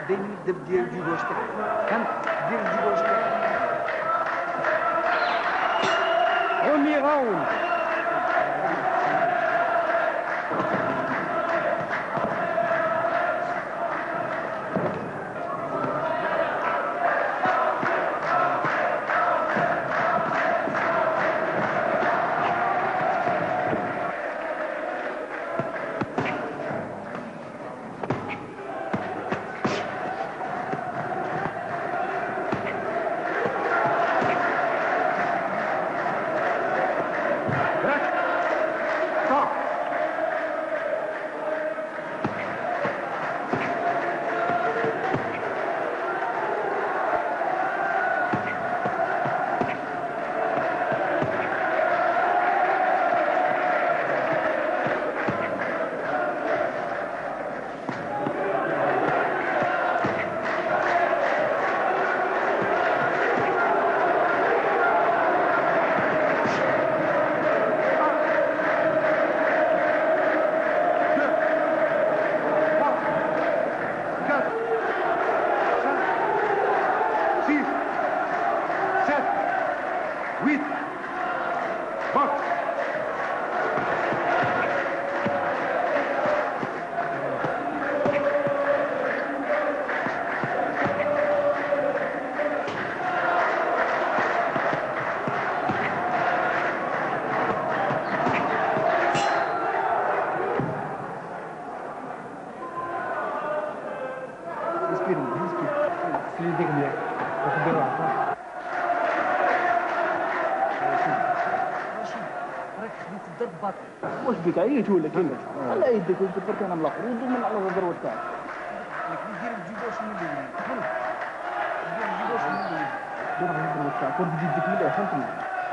دايما يبدا بدير دي واش كان دير دي واش Premier round. واش بك عييت ولا كيفاش؟ على يدك وكبرك انا من الاخر ومن على الضربه تاعك. لكن دير الجيبوش من الاول. دير الجيبوش من الاول. دير الضربه تاعك وتجي يدك من الاخر فهمتني.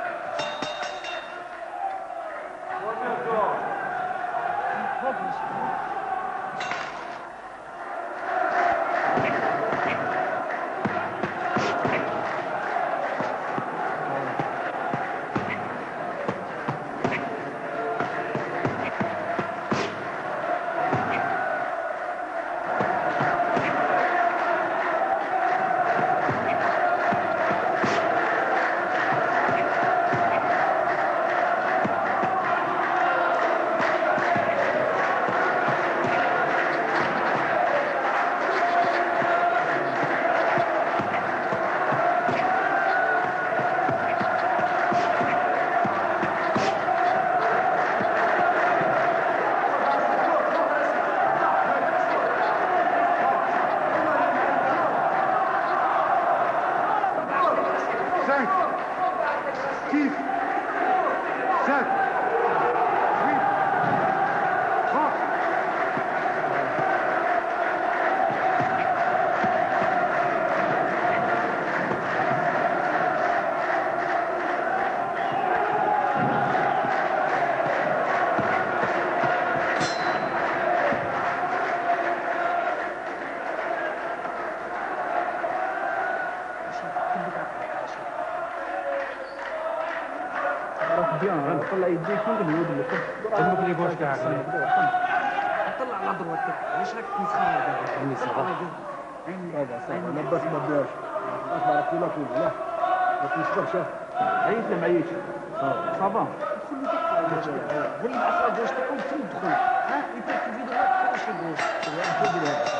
طلع يديك فوق اليود اللي فوق تضرب لي بوش كاع طلع على ضربتك واش راك تسخر دابا عيني صغار هذا صافي انا بس ما بداش اصبر كيما كيما لا ما تنشربش عييت ولا ما عييتش؟ صافا زي ما عصا واش تكون تدخل ها يبقى في فيديو ما تخرجش الجوش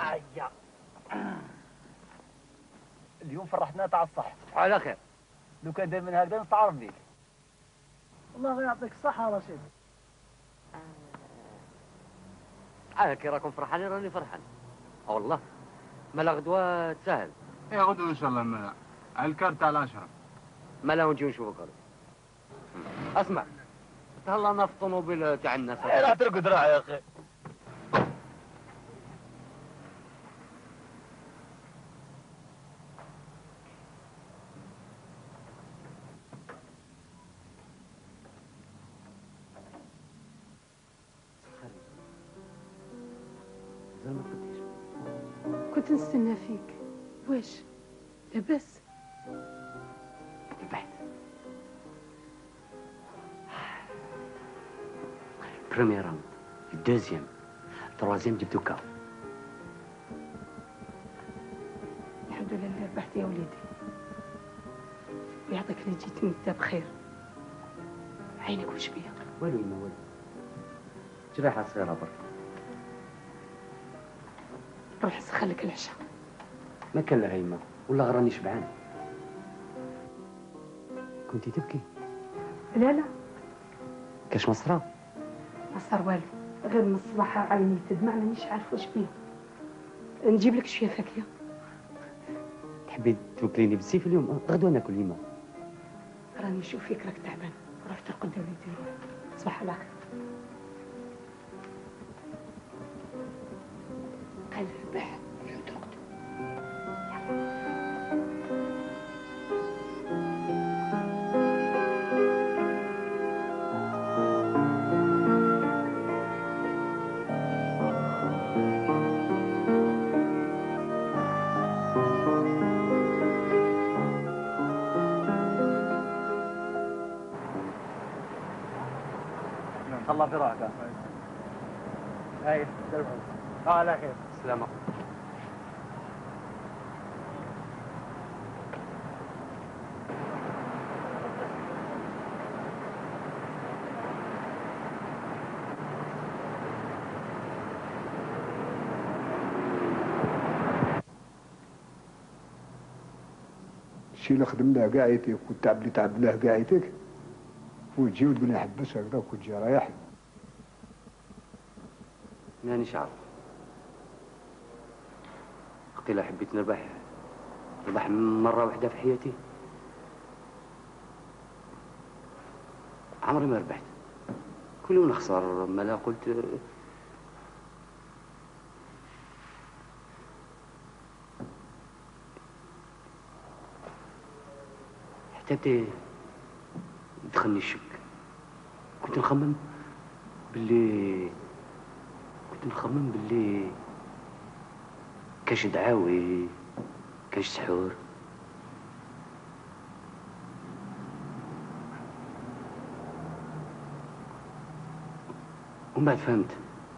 هيا اليوم فرحتنا تاع الصح. على خير. لو كان داير من هكذا نتعرف بيك. الله يعطيك الصحة رشيد. أنا كي راكم فرحانين راني فرحان. أه والله. مالا غدوة تسهل. يا غدوة إن شاء الله مالا. على الكارت تاع العشرة. مالا ونجيو نشوفوك. اسمع. تهلا في الطوموبيل تاع الناس. لا ترقد راح يا أخي. كنت نستنى فيك. واش لاباس؟ البحث بريمير راوند، الدوزيام، التروازيام جبتو كاو. الحمد لله ربحت يا وليدي. ويعطيك اللي جيتني انت بخير. عينك واش بيا؟ والو يما والو. جريحة صغيرة برك. روح سخن لك العشاء. ما كان لها يما، والله راني شبعان. كنتي تبكي؟ لا لا كاش مصرى؟ ما صار والو، غير من الصباح عيني تدمع مانيش عارف واش بيا. نجيب لك شويه فاكهه. تحبي توكليني بالسيف اليوم؟ غدوة ناكل يما. راني نشوف فيك راك تعبان. روح ترقد يا وليدي روح. صباح على خير. قال ربح روح ترقد. الله في راحتك. هاي سلام. اه على خير. سلامة. الشيء اللي خدمناه قاعيتك والتعب اللي تعبناه قاعيتك وتجي وتقول لي حبس هكذا وتجي رايح. مانيش عارف. قيل حبيت نربح نربح مرة واحدة في حياتي. عمري ما ربحت. كل يوم نخسر. مالا قلت حتى دخلني الشك. كنت نخمم باللي كنت نخمم باللي كاش دعاوي كاش سحور. ومن بعد فهمت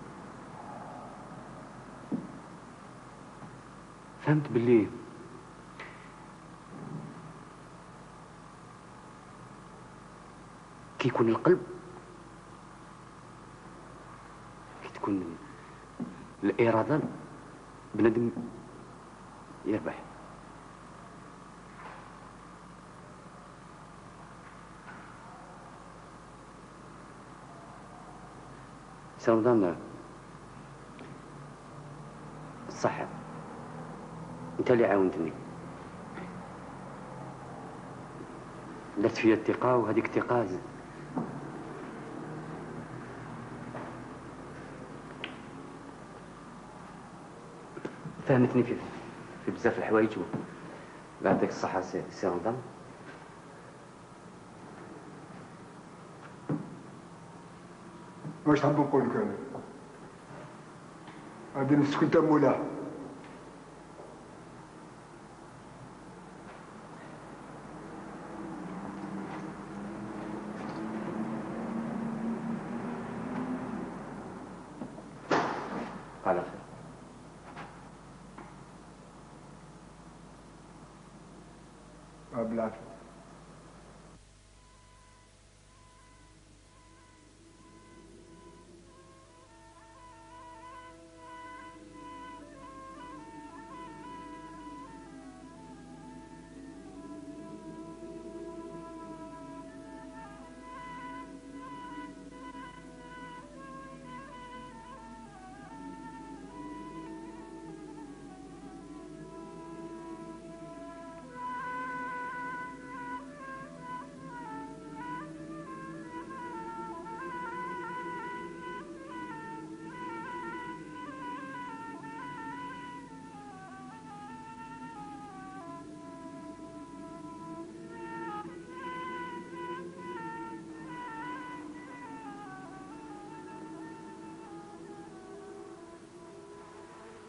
فهمت باللي كي يكون القلب كي تكون الإرادة بنادم يربح. سي رمضان الصحة انت اللي عاونتني. درت فيا الثقة وهذيك الثقة فهمتني في في بزاف الحوايج. الله يعطيك الصحة سي سي رمضان. واش حاب نقول لك انا؟ غادي نسكن انت مولاه. على خير. بالعافية.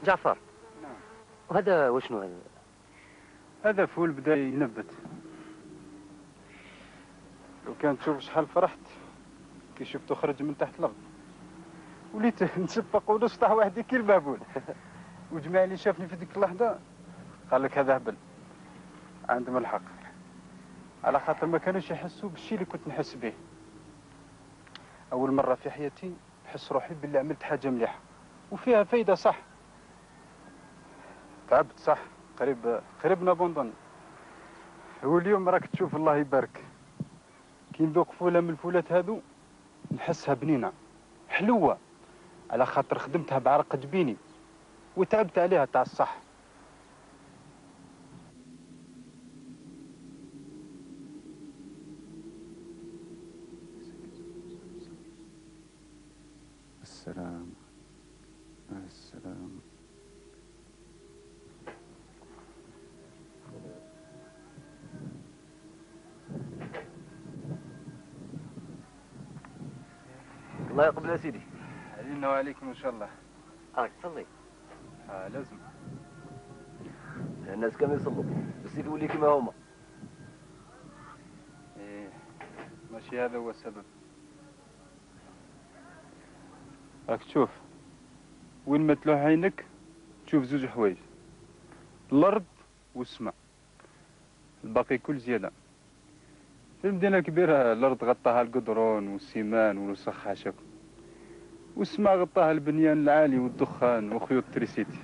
جعفر. نعم. وهذا وشنو هذا؟ هذا فول بدا ينبت. لو كان تشوف شحال فرحت كي شفته خرج من تحت الارض، وليت نتشفق ونص طاح واحد كي المهبول. وجماعة اللي شافني في ديك اللحظه قال لك هذا هبل. عندهم الحق، على خاطر ما كانوش يحسوا بالشيء اللي كنت نحس به. اول مره في حياتي نحس روحي باللي عملت حاجه مليحه وفيها فايده. صح تعبت، صح قريب قريب نابوندوني. واليوم راك تشوف الله يبارك كي نذوق فوله من الفولات هذو نحسها بنينه حلوه، على خاطر خدمتها بعرق جبيني وتعبت عليها تاع الصح. السلام السلام. الله يقبل يا سيدي. علينا وعليكم ان شاء الله. راك تصلي؟ اه لازم. الناس كانوا يصلوا بس يولي كيما هما. ايه ماشي هذا هو السبب. راك تشوف وين ما تلوح عينك تشوف زوج حوايج، الارض والسماء، الباقي كل زياده. في المدينه الكبيره الارض غطاها القدرون والسيمان والوسخ حاشاكم، والسماء غطاها البنيان العالي والدخان وخيوط تريسيتي.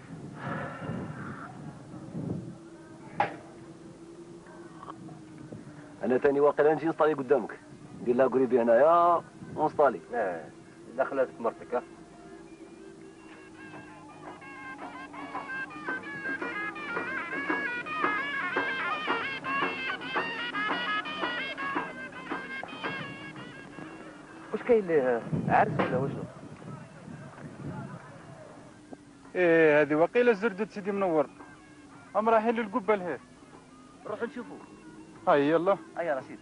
انا تاني واقيلا نجي نصطالي قدامك، ندير لها قريبي هنايا ونصطالي. لا لا خلاتك مرتك. ها واش كاين اللي عارف ولا وشنو؟ ايه هذه وقيله زردة سيدي منور، هم رايحين للقبه لهيه. نروح نشوفوه. هاي يلا. هيا رشيد.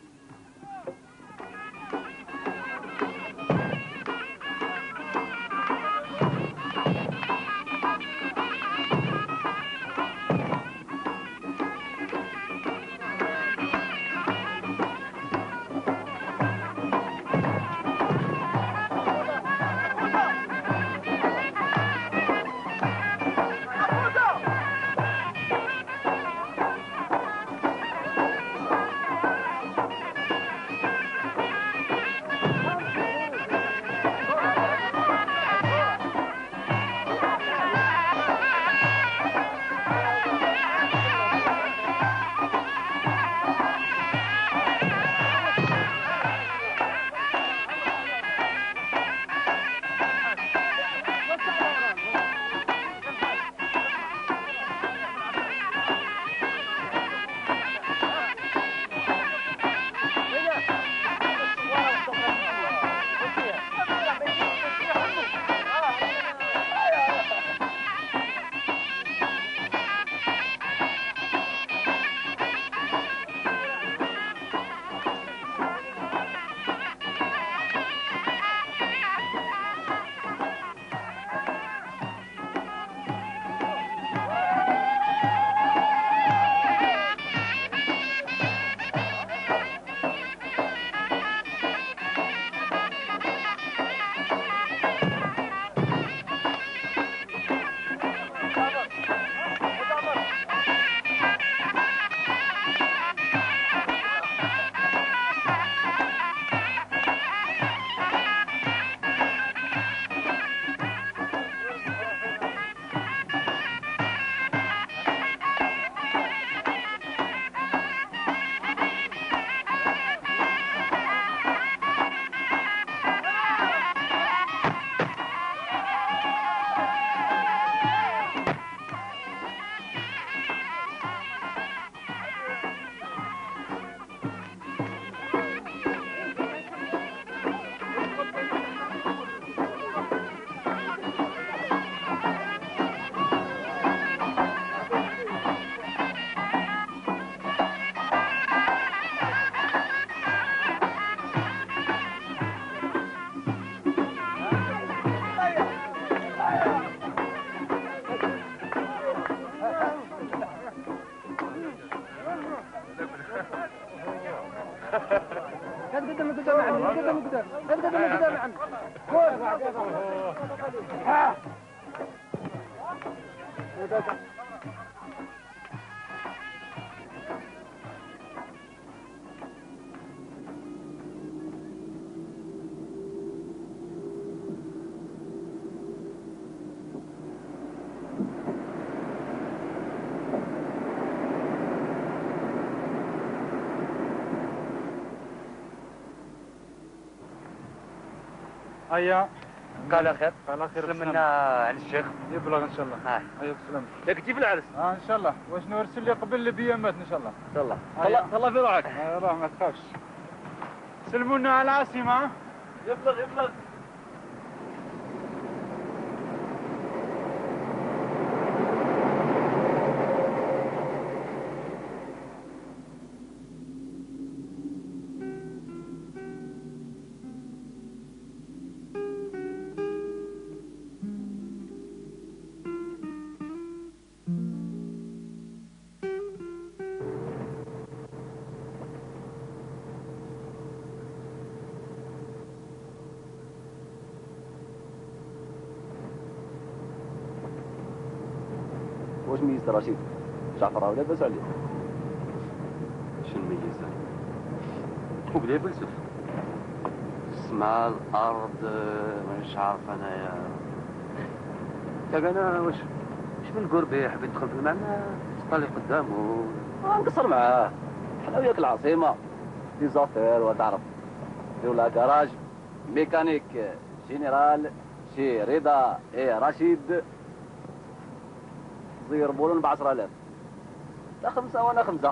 هيا قال خير قال خير سلم لنا على الشيخ يبلغ ان شاء الله. هاي هيا بسلام. ياك تجي في العرس؟ اه ان شاء الله. واش نرسل لي قبل البيامات ان شاء الله. ان شاء الله. طلع طلع في روحك. آه راه ما تخافش. سلمونا على العاصمه. يبلغ يبلغ. واش ميزت رشيد؟ جعفر راه لاباس عليه. شنو ميزة؟ وبدا فلسف السماء الارض مانيش عارف انايا. تاك انا واش واش من قربي حبيت تدخل في المعنى تطلي قدامه. آه نقصر معاه. حنا وياك العاصمه دي زافير وتعرف دير لها كراج ميكانيك جينيرال شي رضا ايه رشيد زير بولون بعشرة آلاف. لا خمسة وانا خمسة.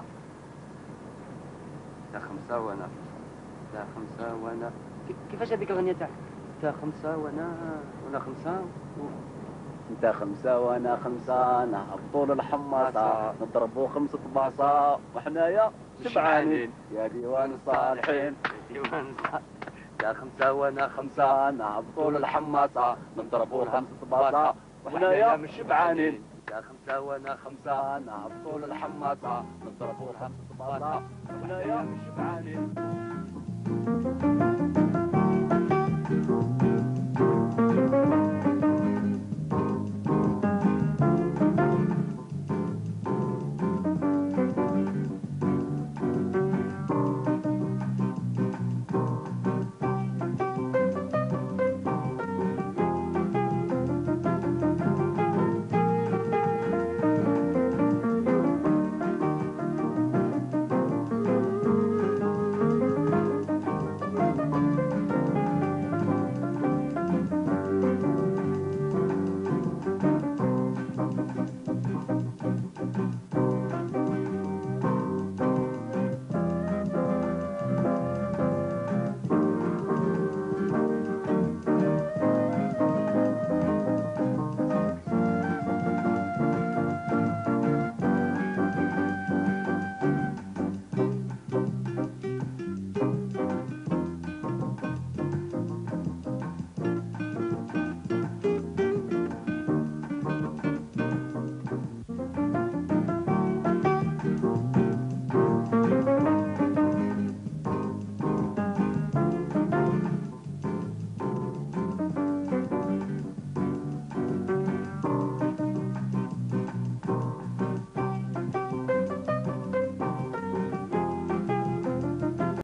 تا خمسة وانا تا خمسة وانا كيفاش هذيك الغنية تاعك؟ تا خمسة وانا وانا خمسة و... انت خمسة وانا خمسة نهبطوا للحماصة نضربوا خمسة باصة وحنايا شبعانين يا ديوان الصالحين ديوان تا خمسة وانا خمسة نهبطوا للحماصة نضربوا خمسة باصة وحنايا مش شبعانين تا خمسة وانا خمسة نهبطوا للحماصة نضربوا خمسة باصة وحنايا مش شبعانين.